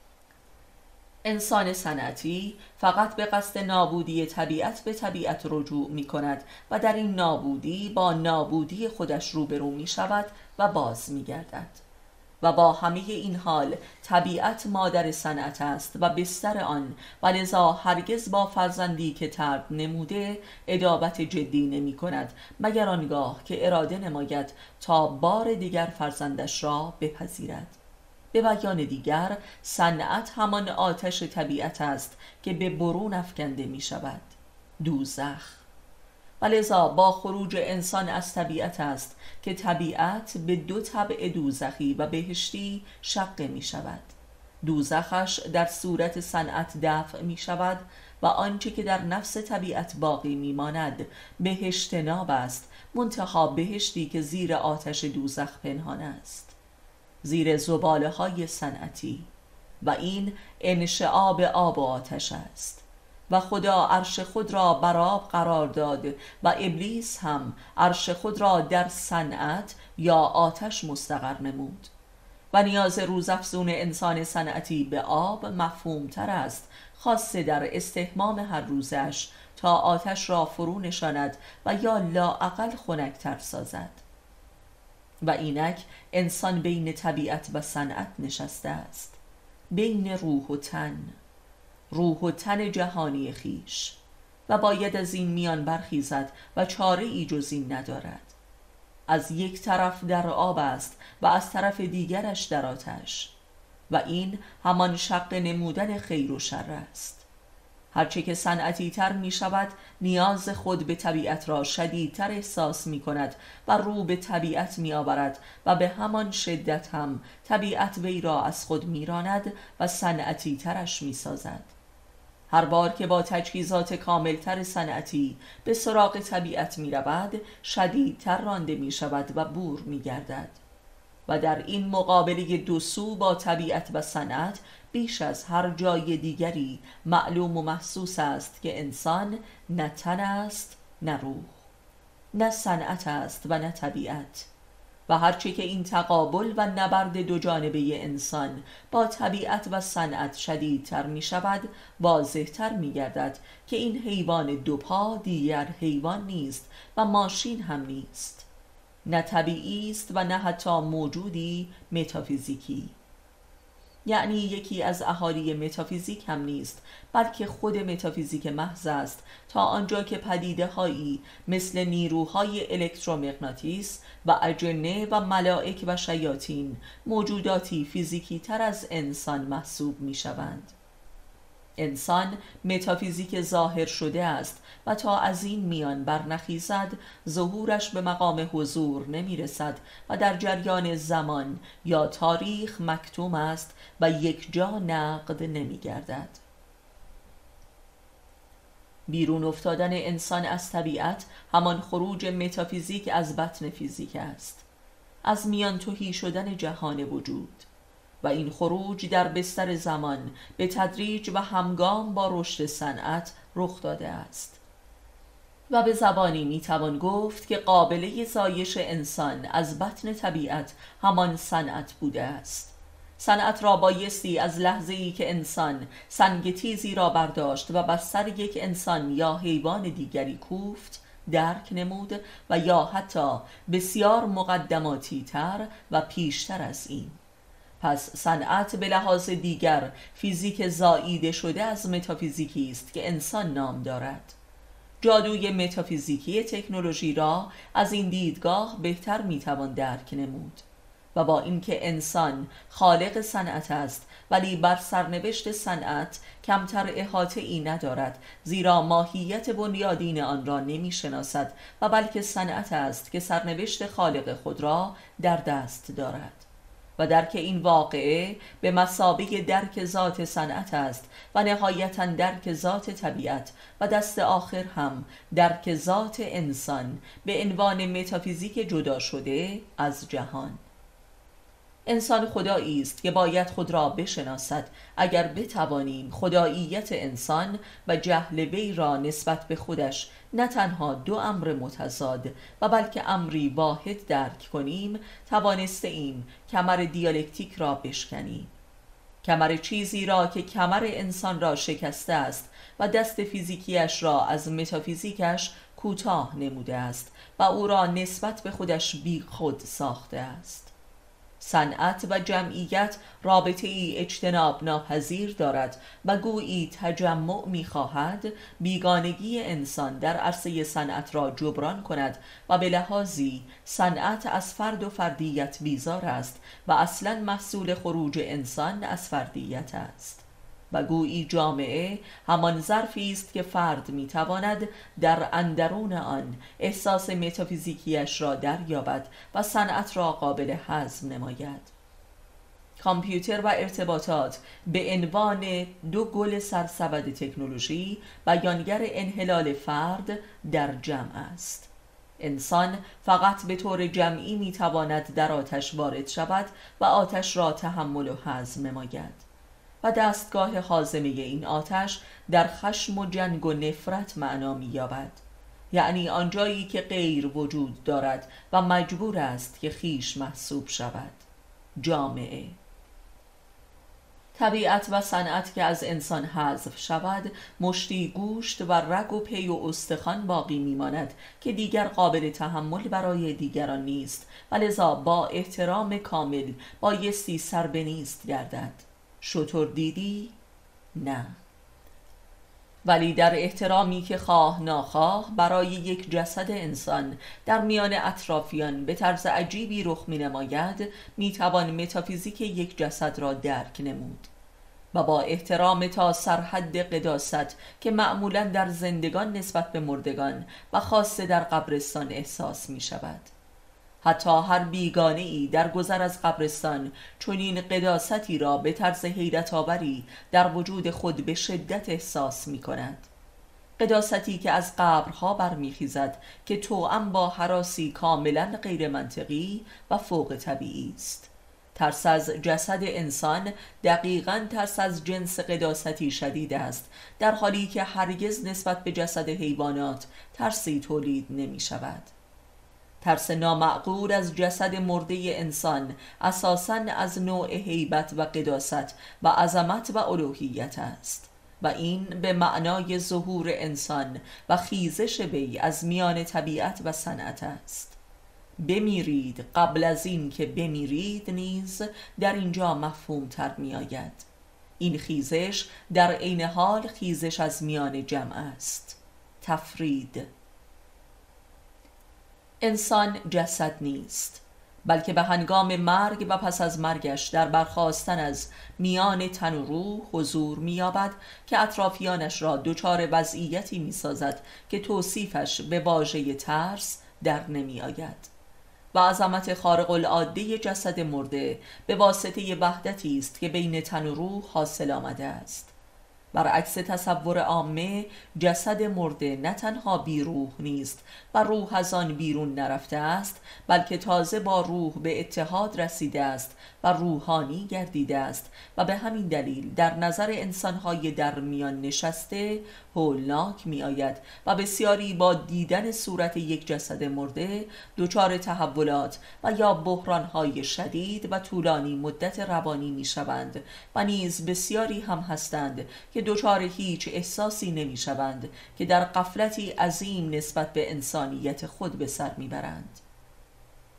انسان صنعتی فقط به قصد نابودی طبیعت به طبیعت رجوع می کند و در این نابودی با نابودی خودش روبرو می شود و باز می گردد. و با همه این حال طبیعت مادر صنعت است و بستر آن، و لذا هرگز با فرزندی که طرد نموده ادابت جدی نمی کند مگر آنگاه که اراده نماید تا بار دیگر فرزندش را بپذیرد. به بیان دیگر، صنعت همان آتش طبیعت است که به برون افکنده می شود، دوزخ. و لذا با خروج انسان از طبیعت است که طبیعت به دو طبع دوزخی و بهشتی شقه می شود. دوزخش در صورت صنعت دفع می شود و آنچه که در نفس طبیعت باقی می ماند بهشت ناب است، منتها بهشتی که زیر آتش دوزخ پنهان است، زیر زباله های صنعتی، و این انشعاب آب و آتش است. و خدا عرش خود را بر آب قرار داد و ابلیس هم عرش خود را در صنعت یا آتش مستقر نمود. و نیاز روزافزون انسان صنعتی به آب مفهوم تر است، خاصه در استحمام هر روزش تا آتش را فرو نشاند و یا لااقل خنک‌تر سازد. و اینک انسان بین طبیعت و صنعت نشسته است، بین روح و تن، روح و تن جهانی خیش، و باید از این میان برخیزد و چاره ای جز این ندارد. از یک طرف در آب است و از طرف دیگرش در آتش، و این همان شق نمودن خیر و شر است. هرچه که صنعتی تر می شود نیاز خود به طبیعت را شدیدتر احساس می کند و رو به طبیعت می آورد و به همان شدت هم طبیعت وی را از خود می راند و صنعتی ترش می سازد. هر بار که با تجهیزات کاملتر صنعتی به سراغ طبیعت می رود شدیدتر رانده می شود و بور می گردد. و در این مقابله دو سو با طبیعت و صنعت بیش از هر جای دیگری معلوم و محسوس است که انسان نه تن است نه روح، نه صنعت است و نه طبیعت. و هرچه که این تقابل و نبرد دو جانبه انسان با طبیعت و صنعت شدیدتر می شود، واضحتر می گردد که این حیوان دوپا دیگر حیوان نیست و ماشین هم نیست، نه طبیعی است و نه حتی موجودی متافیزیکی، یعنی یکی از اهالی متافیزیک هم نیست، بلکه خود متافیزیک محض است، تا آنجا که پدیده هایی مثل نیروهای الکترومغناطیس و اجنه و ملائک و شیاطین موجوداتی فیزیکی تر از انسان محسوب می شوند. انسان متافیزیک ظاهر شده است و تا از این میان برنخیزد ظهورش به مقام حضور نمی رسد و در جریان زمان یا تاریخ مکتوم است و یک جا نقد نمی گردد. بیرون افتادن انسان از طبیعت همان خروج متافیزیک از بطن فیزیک است، از میان تهی شدن جهان وجود، و این خروج در بستر زمان به تدریج و همگام با رشد صنعت رخ داده است. و به زبانی میتوان گفت که قابله زایش انسان از بطن طبیعت همان صنعت بوده است. صنعت را بایستی از لحظه‌ای که انسان سنگ تیزی را برداشت و بر سر یک انسان یا حیوان دیگری کوفت درک نمود، و یا حتی بسیار مقدماتی تر و پیشتر از این. پس صنعت به لحاظ دیگر فیزیک زائیده شده از متافیزیکی است که انسان نام دارد. جادوی متافیزیکی تکنولوژی را از این دیدگاه بهتر میتوان درک نمود و با اینکه انسان خالق صنعت است، ولی بر سرنوشت صنعت کمتر احاطه ای ندارد، زیرا ماهیت بنیادین آن را نمی شناسد و بلکه صنعت است که سرنوشت خالق خود را در دست دارد و درک این واقعه به مثابه درک ذات صنعت است و نهایتاً درک ذات طبیعت و دست آخر هم درک ذات انسان به عنوان متافیزیک جدا شده از جهان. انسان خدایی است که باید خود را بشناسد. اگر بتوانیم خداییت انسان و جهل وی را نسبت به خودش نه تنها دو امر متضاد و بلکه امری واحد درک کنیم، توانسته ایم کمر دیالکتیک را بشکنیم، کمر چیزی را که کمر انسان را شکسته است و دست فیزیکیش را از متافیزیکش کوتاه نموده است و او را نسبت به خودش بی خود ساخته است. صنعت و جمعیت رابطه ای اجتناب ناپذیر دارد و گویی تجمع می‌خواهد بیگانگی انسان در عرصه صنعت را جبران کند و به لحاظی صنعت از فرد و فردیت بیزار است و اصلاً محصول خروج انسان از فردیت است و گویی جامعه همان ظرفی است که فرد میتواند در اندرون آن احساس متافیزیکیش را دریابد و صنعت را قابل هضم نماید. کامپیوتر و ارتباطات به عنوان دو گل سرسبد تکنولوژی بیانگر انحلال فرد در جمع است. انسان فقط به طور جمعی میتواند در آتش وارد شود و آتش را تحمل و هضم نماید و دستگاه هاضمه این آتش در خشم و جنگ و نفرت معنا می‌یابد، یعنی آنجایی که غیر وجود دارد و مجبور است که خویش محسوب شود. جامعه، طبیعت و صنعت که از انسان حذف شود، مشتی گوشت و رگ و پی و استخوان باقی میماند که دیگر قابل تحمل برای دیگران نیست و لذا با احترام کامل بایستی سر به نیست گردد. شتر دیدی؟ نه. ولی در احترامی که خواه ناخواه برای یک جسد انسان در میان اطرافیان به طرز عجیبی رخ می نماید، می توان متافیزیک یک جسد را درک نمود و با احترام تا سرحد قداست که معمولا در زندگان نسبت به مردگان و خاصه در قبرستان احساس می شود. حتی هر بیگانه ای در گذر از قبرستان چنین قداستی را به طرز حیرت آوری در وجود خود به شدت احساس می کند. قداستی که از قبرها برمیخیزد که توأم با هراسی کاملا غیر منطقی و فوق طبیعی است. ترس از جسد انسان دقیقاً ترس از جنس قداستی شدید است، در حالی که هرگز نسبت به جسد حیوانات ترسی تولید نمی شود. ترس نامعقول از جسد مرده انسان اساساً از نوع هیبت و قداست و عظمت و الوهیت است و این به معنای ظهور انسان و خیزش وی از میان طبیعت و صنعت است. بمیرید قبل از این که بمیرید نیز در اینجا مفهوم تر می آید. این خیزش در عین حال خیزش از میان جمع است. تفرید. انسان جسد نیست، بلکه به هنگام مرگ و پس از مرگش در برخاستن از میان تن و روح حضور می‌یابد که اطرافیانش را دچار وضعیتی می‌سازد که توصیفش به واژه ترس در نمی‌آید و عظمت خارق العاده جسد مرده به واسطه وحدتی است که بین تن و روح حاصل آمده است. برعکس تصور عامه، جسد مرده نه تنها بی روح نیست و روح از آن بیرون نرفته است، بلکه تازه با روح به اتحاد رسیده است و روحانی گردیده است و به همین دلیل در نظر انسانهای در میان نشسته هولناک می آید و بسیاری با دیدن صورت یک جسد مرده دچار تحولات و یا بحرانهای شدید و طولانی مدت روانی می شوند و نیز بسیاری هم هستند که دچار هیچ احساسی نمی شوند که در غفلتی عظیم نسبت به انسانیت خود به سر می برند.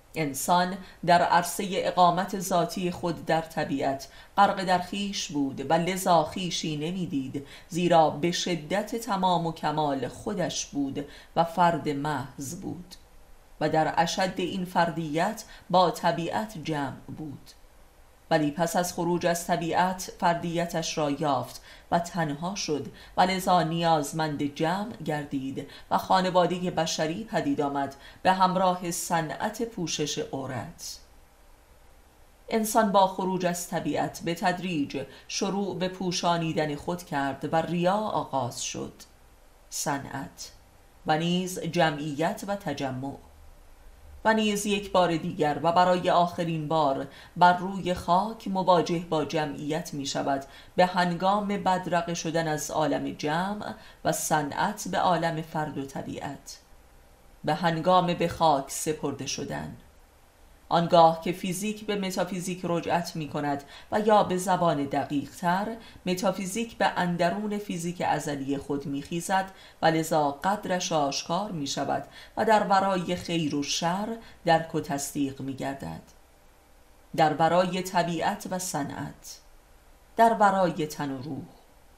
انسان در عرصه اقامت ذاتی خود در طبیعت غرق در خویش بود و لذا خویشی نمیدید، زیرا به شدت تمام و کمال خودش بود و فرد محض بود و در اشد این فردیت با طبیعت جمع بود. ولی پس از خروج از طبیعت فردیتش را یافت و تنها شد و لذا نیازمند جمع گردید و خانواده بشری پدید آمد به همراه صنعت پوشش عورت. انسان با خروج از طبیعت به تدریج شروع به پوشانیدن خود کرد و ریا آغاز شد، صنعت و نیز جمعیت و تجمع. و نیز یک بار دیگر و برای آخرین بار بر روی خاک مواجه با جمعیت می شود به هنگام بدرقه شدن از عالم جمع و صنعت به عالم فرد و طبیعت، به هنگام به خاک سپرده شدن. آنگاه که فیزیک به متافیزیک رجعت می کند و یا به زبان دقیق تر متافیزیک به اندرون فیزیک ازلی خود می خیزد و لذا قدرش آشکار می شود و در ورای خیر و شر درک و تصدیق می گردد، در ورای طبیعت و صنعت، در ورای تن و روح.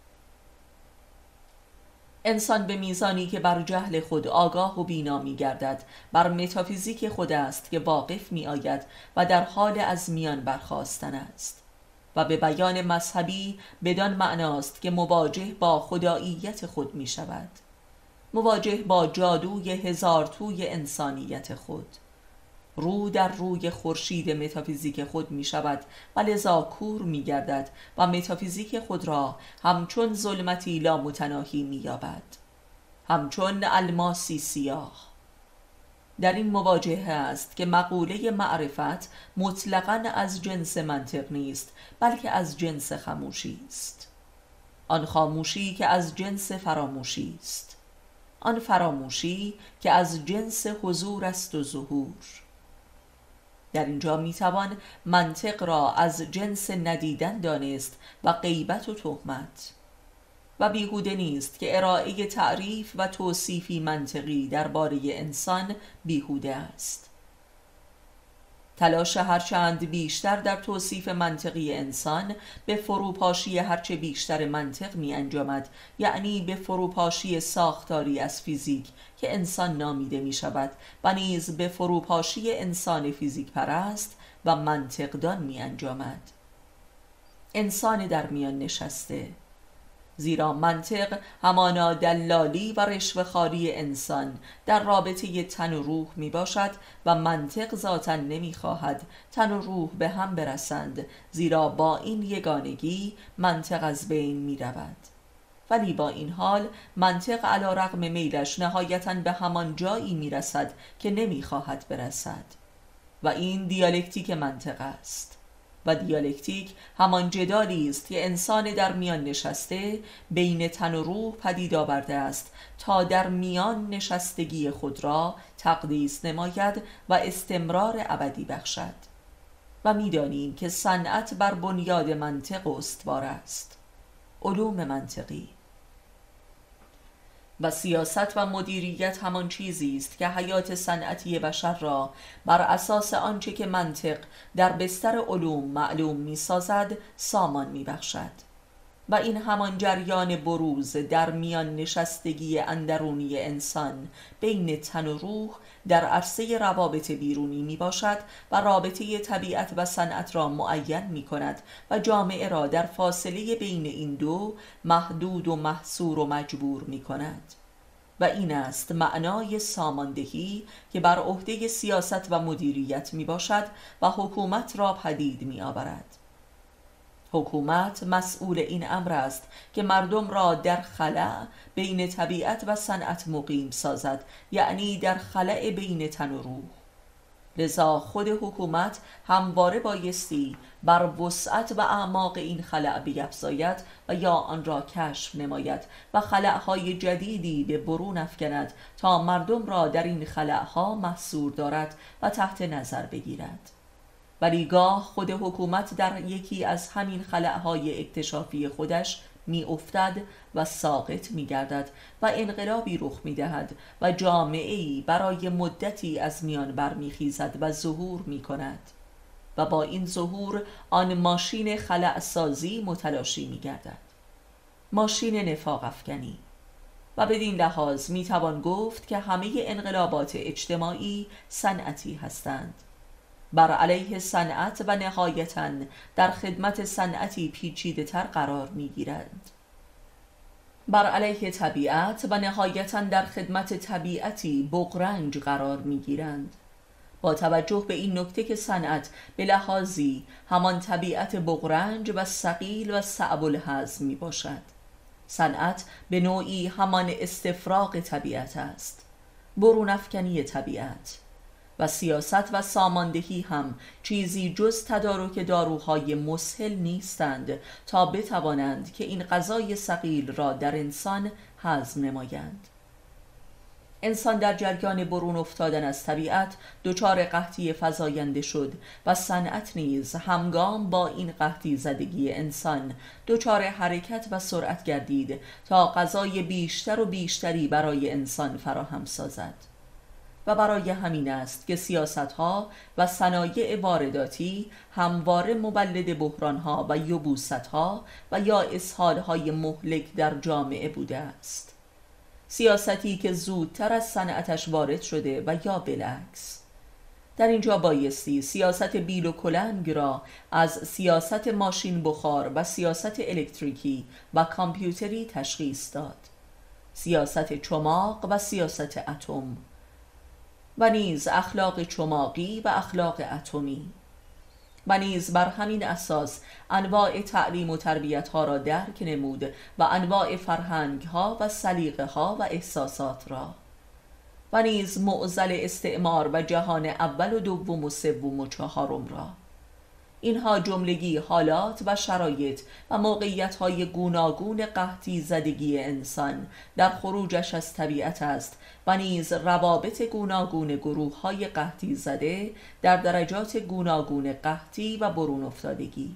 انسان به میزانی که بر جهل خود آگاه و بینا می گردد بر متافیزیک خود است که واقف می آید و در حال از میان برخاستن است و به بیان مذهبی بدان معناست که مواجه با خداییت خود می شود، مواجه با جادوی هزار توی انسانیت خود، رو در روی خورشید متافیزیک خود می شود و لذا کور می گردد و متافیزیک خود را همچون ظلمتی لا متناهی می یابد، همچون الماسی سیاه. در این مواجهه است که مقوله معرفت مطلقاً از جنس منطق نیست، بلکه از جنس خاموشی است. آن خاموشی که از جنس فراموشی است، آن فراموشی که از جنس حضور است و ظهور. در اینجا میتوان منطق را از جنس ندیدن دانست و غیبت و تهمت، و بیهوده نیست که ارائه تعریف و توصیفی منطقی درباره انسان بیهوده است. تلاش هرچند بیشتر در توصیف منطقی انسان به فروپاشی هرچه بیشتر منطق می انجامد، یعنی به فروپاشی ساختاری از فیزیک که انسان نامیده می شود و نیز به فروپاشی انسان فیزیک پرست و منطقدان می انجامد. انسان در میان نشسته، زیرا منطق همانا دلالی و رشوه‌خواری انسان در رابطه تن و روح می باشد و منطق ذاتاً نمی خواهد تن و روح به هم برسند، زیرا با این یگانگی منطق از بین می رود. ولی با این حال منطق علی رغم میلش نهایتاً به همان جایی می رسد که نمی خواهد برسد و این دیالکتیک منطق است. و دیالکتیک همان جدالی است که انسان در میان نشسته بین تن و روح پدید آورده است تا در میان نشستگی خود را تقدیس نماید و استمرار ابدی بخشد. و می‌دانیم که صنعت بر بنیاد منطق استوار است، علوم منطقی. و سیاست و مدیریت همان چیزی است که حیات صنعتی بشر را بر اساس آنچه که منطق در بستر علوم معلوم می سازد سامان می بخشد. و این همان جریان بروز در میان نشستگی اندرونی انسان بین تن و روح در عرصه روابط بیرونی می باشد و رابطه طبیعت و صنعت را معین می کند و جامعه را در فاصله بین این دو محدود و محصور و مجبور می کند. و این است معنای ساماندهی که بر عهده سیاست و مدیریت می باشد و حکومت را پدید می آورد. حکومت مسئول این امر است که مردم را در خلأ بین طبیعت و صنعت مقیم سازد، یعنی در خلأ بین تن و روح. لذا خود حکومت همواره بایستی بر وسعت و اعماق این خلأ بیفزاید و یا آن را کشف نماید و خلأهای جدیدی به برون افکند تا مردم را در این خلأها محصور دارد و تحت نظر بگیرد. ولی گاه خود حکومت در یکی از همین خلأهای اکتشافی خودش می افتد و ساقط می گردد و انقلابی رخ می دهد و جامعه‌ای برای مدتی از میان برمیخیزد و ظهور می کند و با این ظهور آن ماشین خلأ سازی متلاشی می گردد، ماشین نفاق افکنی. و بدین لحاظ می توان گفت که همه انقلابات اجتماعی صنعتی هستند، بر علیه صنعت و نهایتاً در خدمت صنعتی پیچیده تر قرار می گیرند، بر علیه طبیعت و نهایتاً در خدمت طبیعتی بغرنج قرار می گیرند. با توجه به این نکته که صنعت به لحاظی همان طبیعت بغرنج و ثقیل و صعب الهضم می باشد، صنعت به نوعی همان استفراغ طبیعت است، برون افکنی طبیعت. و سیاست و ساماندهی هم چیزی جز تدارک داروهای مسهل نیستند تا بتوانند که این غذای ثقیل را در انسان هضم نمایند. انسان در جریان برون افتادن از طبیعت دچار قحطی فزاینده شد و صنعت نیز همگام با این قحطی زدگی انسان دچار حرکت و سرعت گردید تا غذای بیشتر و بیشتری برای انسان فراهم سازد. و برای همین است که سیاست‌ها و صنایع وارداتی همواره مولد بحران‌ها و یبوست‌ها و یا اسهال‌های مهلک در جامعه بوده است. سیاستی که زودتر از صنعتش وارد شده و یا بالعکس. در اینجا بایستی سیاست بیل و کلنگ را از سیاست ماشین بخار و سیاست الکتریکی و کامپیوتری تشخیص داد، سیاست چماق و سیاست اتم، و نیز اخلاق چماقی و اخلاق اتمی. و نیز بر همین اساس انواع تعلیم و تربیت ها را درک نمود و انواع فرهنگ ها و سلیقه ها و احساسات را، و نیز معضل استعمار و جهان اول و دوم و سوم و چهارم را. اینها جملگی حالات و شرایط و موقعیت‌های گوناگون قحطی زدگی انسان در خروجش از طبیعت است و نیز روابط گوناگون گروه‌های قحطی زده در درجات گوناگون قحطی و برون افتادگی،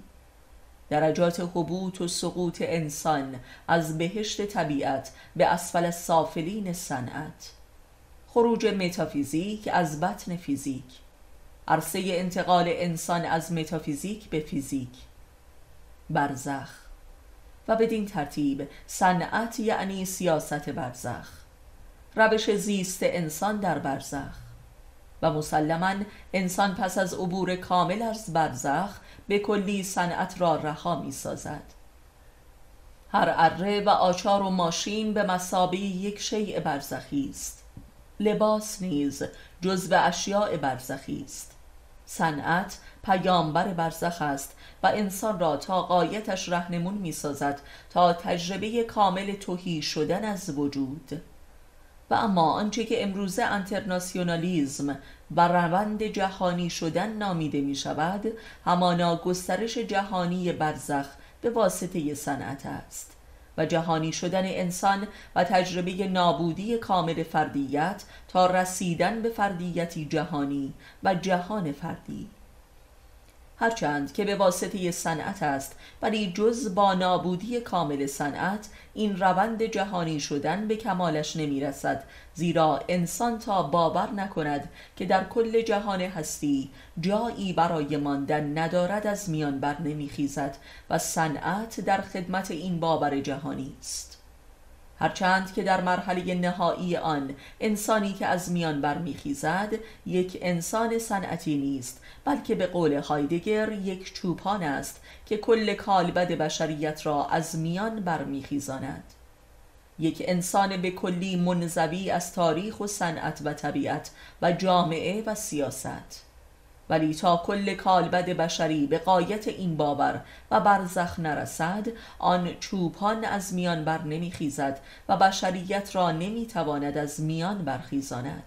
درجات هبوط و سقوط انسان از بهشت طبیعت به اسفل السافلین صنعت، خروج متافیزیک از بطن فیزیک، عرصه انتقال انسان از متافیزیک به فیزیک، برزخ. و بدین ترتیب صنعت یعنی سیاست برزخ، روش زیست انسان در برزخ. و مسلماً انسان پس از عبور کامل از برزخ به کلی صنعت را رها می سازد. هر اره و آچار و ماشین به مثابه یک شیء برزخی است، لباس نیز جزو اشیاء برزخی است. صنعت پیامبر برزخ است و انسان را تا غایتش رهنمون می سازد تا تجربه کامل تهی شدن از وجود. و اما آنچه که امروزه انترناسیونالیزم و روند جهانی شدن نامیده می شود، همانا گسترش جهانی برزخ به واسطه صنعت است و جهانی شدن انسان و تجربه نابودی کامل فردیت تا رسیدن به فردیتی جهانی و جهان فردی. هرچند که به واسطه صنعت است، ولی جز با نابودی کامل صنعت این روند جهانی شدن به کمالش نمی رسد، زیرا انسان تا باور نکند که در کل جهان هستی جایی برای ماندن ندارد از میان بر نمی خیزد و صنعت در خدمت این باور جهانی است. هرچند که در مرحله نهایی آن انسانی که از میان برمیخیزد یک انسان صنعتی نیست، بلکه به قول هایدگر یک چوپان است که کل کالبد بشریت را از میان برمیخیزاند، یک انسان به کلی منزوی از تاریخ و صنعت و طبیعت و جامعه و سیاست. ولی تا کل کالبد بشری به غایت این باور و برزخ نرسد، آن چوپان از میان بر نمیخیزد و بشریت را نمیتواند از میان برخیزاند.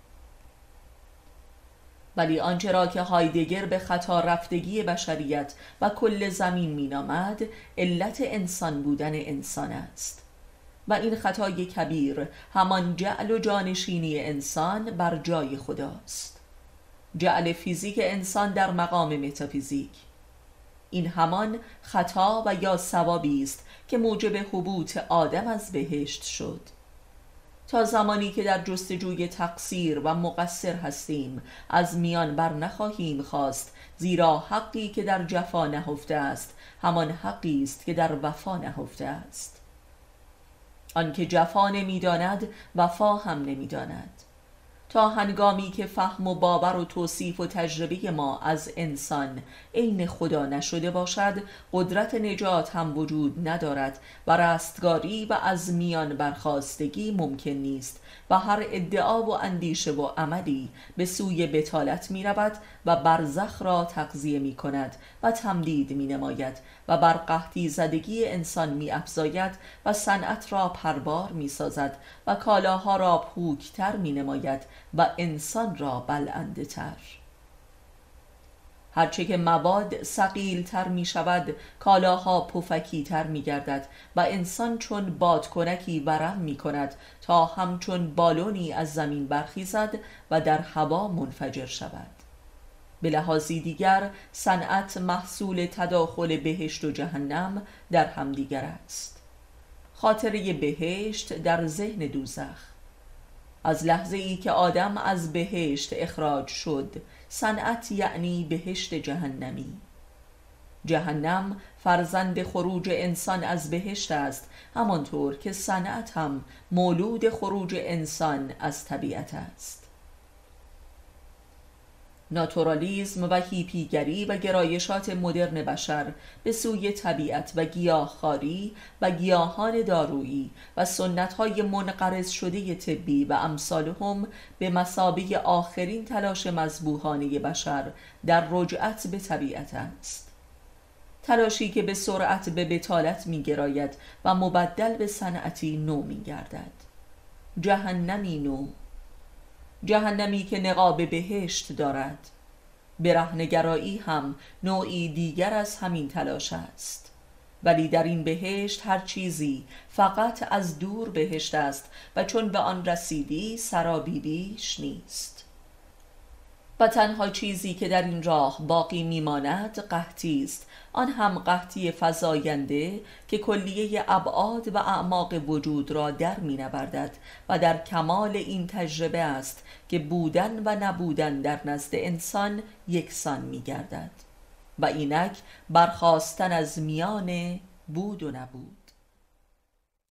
ولی آنچه را که هایدگر به خطا رفتگی بشریت و کل زمین مینامد، علت انسان بودن انسان است. و این خطای کبیر همان جعل و جانشینی انسان بر جای خداست، جعل فیزیک انسان در مقام متافیزیک. این همان خطا و یا صوابی است که موجب حبوط آدم از بهشت شد. تا زمانی که در جستجوی تقصیر و مقصر هستیم از میان بر نخواهیم خواست، زیرا حقی که در جفا نهفته است همان حقی است که در وفا نهفته است. آنکه جفا نمی‌داند وفا هم نمی‌داند. تا هنگامی که فهم و باور و توصیف و تجربه ما از انسان عین خدا نشده باشد، قدرت نجات هم وجود ندارد و رستگاری و از میان برخاستگی ممکن نیست و هر ادعا و اندیشه و عملی به سوی بطالت می رود و برزخ را تغذیه می کند و تمدید می نماید و بر قحطی زدگی انسان می افزاید و صنعت را پربار می سازد و کالاها را پوکتر می نماید و انسان را بلنده تر. هرچه که مواد ثقیل تر می شود کالاها پفکی تر می گردد و انسان چون بادکنکی ورم می کند تا همچون بالونی از زمین برخیزد و در هوا منفجر شود. به لحاظی دیگر صنعت محصول تداخل بهشت و جهنم در همدیگر است. خاطره بهشت در ذهن دوزخ. از لحظه ای که آدم از بهشت اخراج شد، صنعت یعنی بهشت جهنمی. جهنم فرزند خروج انسان از بهشت است، همانطور که صنعت هم مولود خروج انسان از طبیعت است. ناتورالیسم و هیپیگری و گرایشات مدرن بشر به سوی طبیعت و گیاهخواری و گیاهان دارویی و سنت‌های منقرض شده طبی و امثالهم به مثابه آخرین تلاش مذبوحانه بشر در رجعت به طبیعت است. تلاشی که به سرعت به بطالت می‌گراید و مبدل به صنعتی نو می‌گردد. جهنمی نو، جهنمی که نقاب بهشت دارد. برهنه‌گرایی هم نوعی دیگر از همین تلاش است، ولی در این بهشت هر چیزی فقط از دور بهشت است و چون به آن رسیدی سرابی بیش نیست و تنها چیزی که در این راه باقی میماند قحطی است، آن هم قحطی فزاینده که کلیه ابعاد و اعماق وجود را در می‌نوردد و در کمال این تجربه است که بودن و نبودن در نزد انسان یکسان می‌گردد و اینک برخاستن از میان بود و نبود.